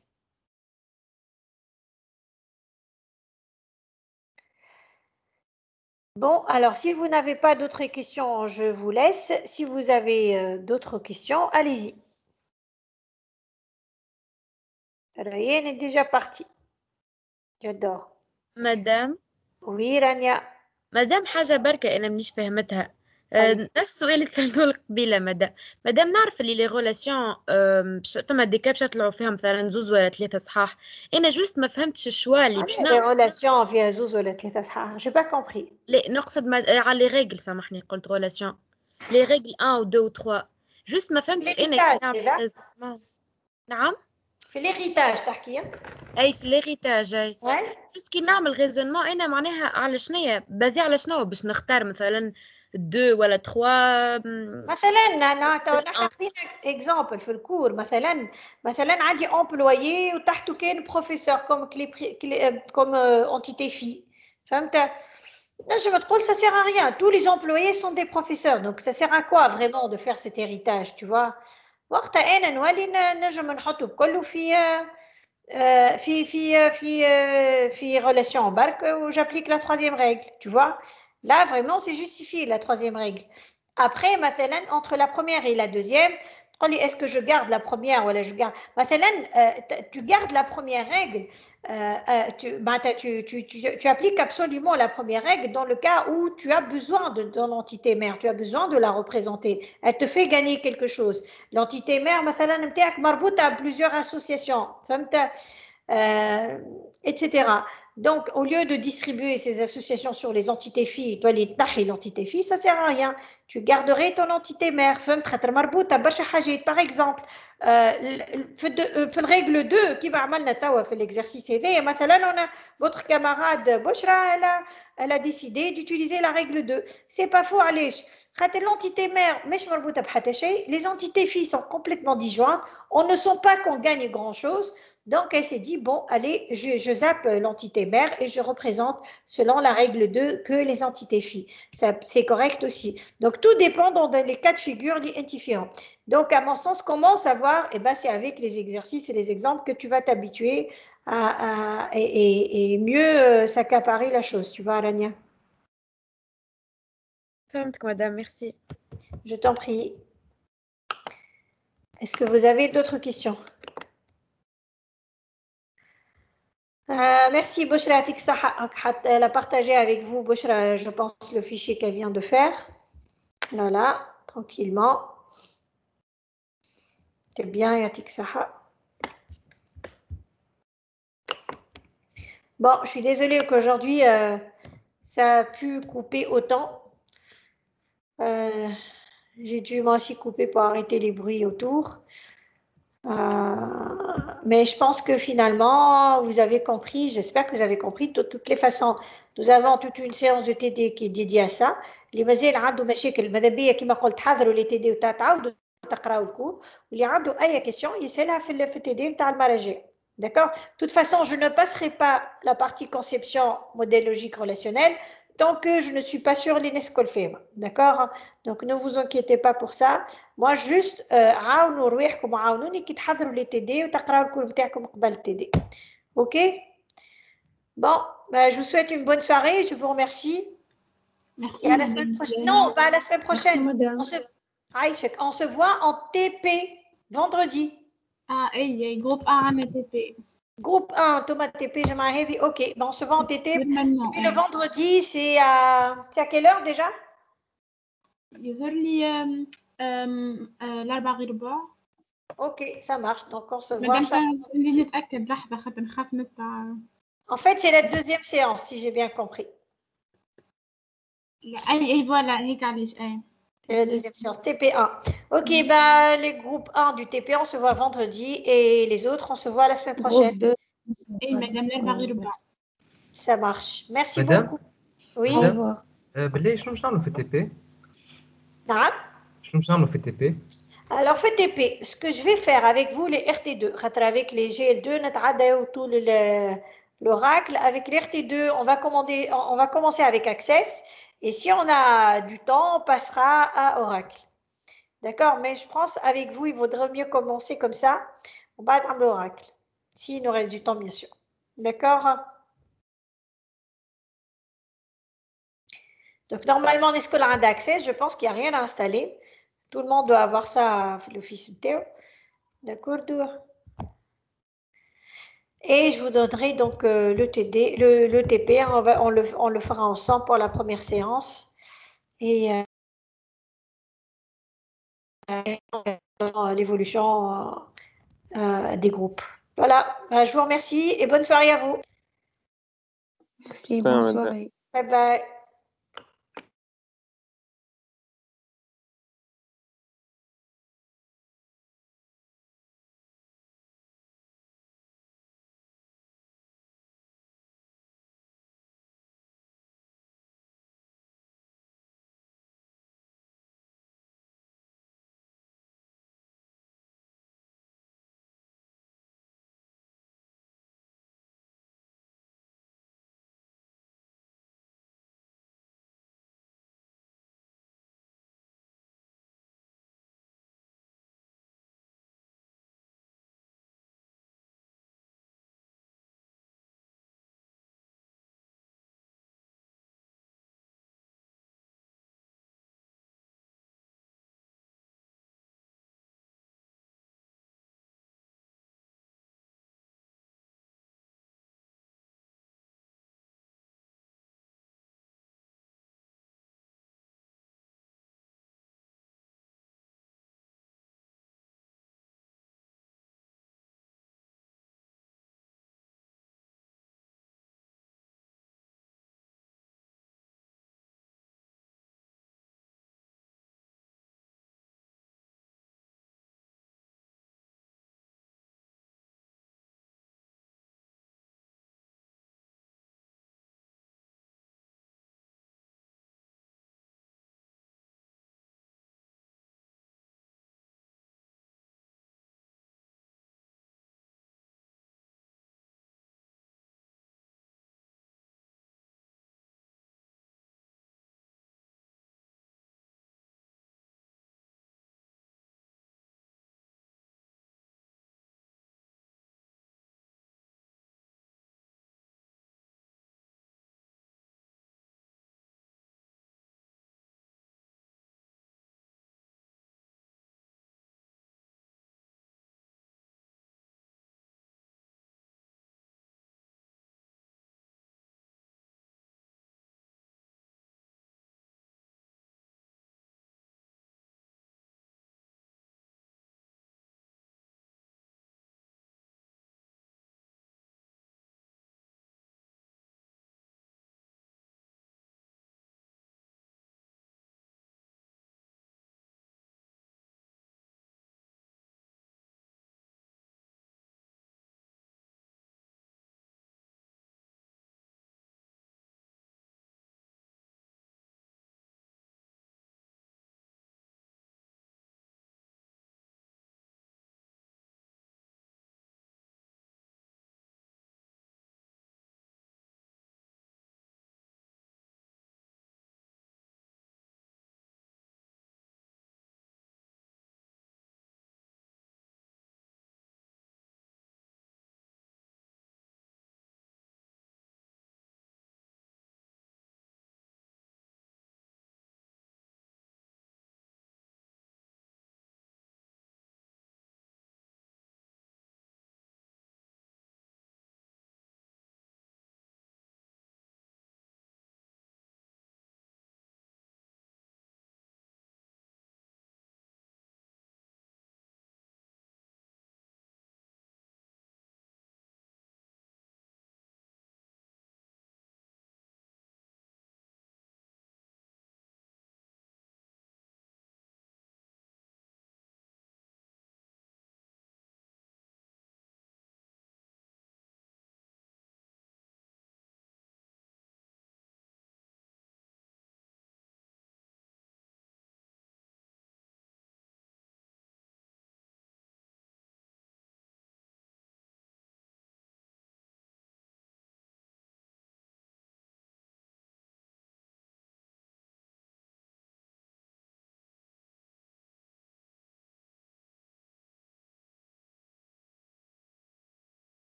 Bon, alors si vous n'avez pas d'autres questions, je vous laisse. Si vous avez euh, d'autres questions, allez-y. Ryan est déjà parti. J'adore. مدام Oui, Rania. مدام حاجة بركة أنا مانيش فهمتها آه، نفس السؤال اللي سألته لك قبيلة مدام مدام نعرف اللي لي ريلاسيون فما دي كاب يطلعوا فيها مثلا زوز ولا ثلاثة صحاح أنا جوست ما فهمتش الشوا اللي باش Les نعمل relations فيها زوز ولا ثلاثة صحاح. J'ai pas compris. لا نقصد مد... على لي ريغل سامحني قلت ريلاسيون لي ريغل واحد و اثنين و ثلاثة جوست ما فهمتش أنا كي L'héritage, نعمل c'est ça? raisonnement. نعم في l'héritage تحكي. اي في ليغيتاج اي Ouais. جوست كي نعمل ريزونمون انا معناها على شنيا بازي على شنو باش نختار مثلا دو ولا تخوا مثلا انا تو نحن خدينا اكزامبل في الكور مثلا مثلا عندي امبلويي وتحته كان بروفيسور كوم كلي كوم انتيتي في فهمت نجم تقول ça sert à rien tous les employés sont des professeurs donc ça sert à quoi vraiment de faire cet héritage tu vois وقتها انا نولي نجم نحطه كله في في في في في relation برك و j'applique la troisième règle tu vois là vraiment c'est justifié la troisième règle après مثلا entre la première et la deuxième est-ce que je garde la première ou je garde مثلا tu gardes la première règle tu, tu, tu, tu, tu appliques absolument la première règle dans le cas où tu as besoin de, de l'entité mère tu as besoin de la représenter elle te fait gagner quelque chose l'entité mère مثلا نتاعك مربوطة à plusieurs associations فهمت euh, et cetera Donc, au lieu de distribuer ces associations sur les entités filles, toi, les tahi, l'entité fille, ça ne sert à rien. Tu garderais ton entité mère. Par exemple, في الرègle deux, qui va عملنا توا في l'exercice هذايا مثلا on a votre camarade Boshra, elle a, elle a décidé d'utiliser la règle deux. C'est pas faux, علاش خاطر l'entité mère مش مربوطة بحتى شيء, les entités filles sont complètement disjointes, on ne sent pas qu'on gagne grand chose. Donc elle s'est dit bon allez, je, je zappe l'entité mère et je représente selon la règle deux que les entités filles. Ça, c'est correct aussi. Donc tout dépend dans les cas de figure différents. Donc à mon sens, comment savoir? Eh ben c'est avec les exercices et les exemples que tu vas t'habituer à, à et, et, et mieux s'accaparer la chose. Tu vois, Rania? فهمتك madame, merci. Je t'en prie. Est-ce que vous avez d'autres questions? Euh, merci Boshra Tiksaha. Elle a partagé avec vous, Boshra, je pense, le fichier qu'elle vient de faire. Voilà, tranquillement. C'est bien, Yatik Saha. Bon, je suis désolée qu'aujourd'hui, euh, ça a pu couper autant. Euh, J'ai dû moi aussi couper pour arrêter les bruits autour. Euh, mais je pense que finalement, vous avez compris, j'espère que vous avez compris. De toutes les façons, nous avons toute une séance de T D qui est dédiée à ça. اللي مازال عنده مشاكل ماذا بيا كما قلت حضروا لي تي دي وتعاودوا تقراوا الكور واللي عنده اي كيسيون يسالها في في التي دي نتاع المراجع. D'accord? De toute façon, je ne passerai pas la partie conception modèle logique relationnel tant que je ne suis pas sur l'inescolfema. D'accord? Donc ne vous inquiétez pas pour ça. Moi juste عاونوا رواحكم وعاونوني كي تحضروا لي تي دي وتقراوا الكور نتاعكم قبل التي دي. OK? Bon, ben, je vous souhaite une bonne soirée, je vous remercie. Merci. Et à la semaine prochaine. Non, pas à la semaine prochaine. Merci, on, se... Aïchek, on se voit en T P vendredi. Ah, hey, groupe un, T P. Groupe un, Thomas T P, j'ai dit, ok, ben, on se voit en T T. Et puis le vendredi, c'est à... c'est à quelle heure déjà? Ok, ça marche, donc on se voit. En fait, c'est la deuxième séance, si j'ai bien compris. Et voilà, c'est la deuxième séance, T P un. Ok, mmh. bah, les groupes un du T P, on se voit vendredi et les autres, on se voit la semaine prochaine. deux. Et Madame Larbarilba. Ça marche. Merci Madame, beaucoup. Oui. Au revoir. Euh, بالله شنو باش نعملوا في التي بي؟ نعم. شنو باش نعملوا في التي بي؟ Alors, fait T P, ce que je vais faire avec vous, les R T deux, avec les G L deux, tout l'oracle, avec les R T deux, on va, commander, on va commencer avec Access. Et si on a du temps, on passera à Oracle. D'accord? Mais je pense avec vous, il vaudrait mieux commencer comme ça. On va dans l'Oracle. S'il nous reste du temps, bien sûr. D'accord? Donc, normalement, est-ce que l'on a d'accès? Je pense qu'il n'y a rien à installer. Tout le monde doit avoir ça, l'office Théo. D'accord? Et je vous donnerai donc euh, le T D, le, le T P. On, va, on, le, on le fera ensemble pour la première séance. Et euh, l'évolution euh, des groupes. Voilà. Je vous remercie et bonne soirée à vous. Merci, bonne soirée. Bye bye.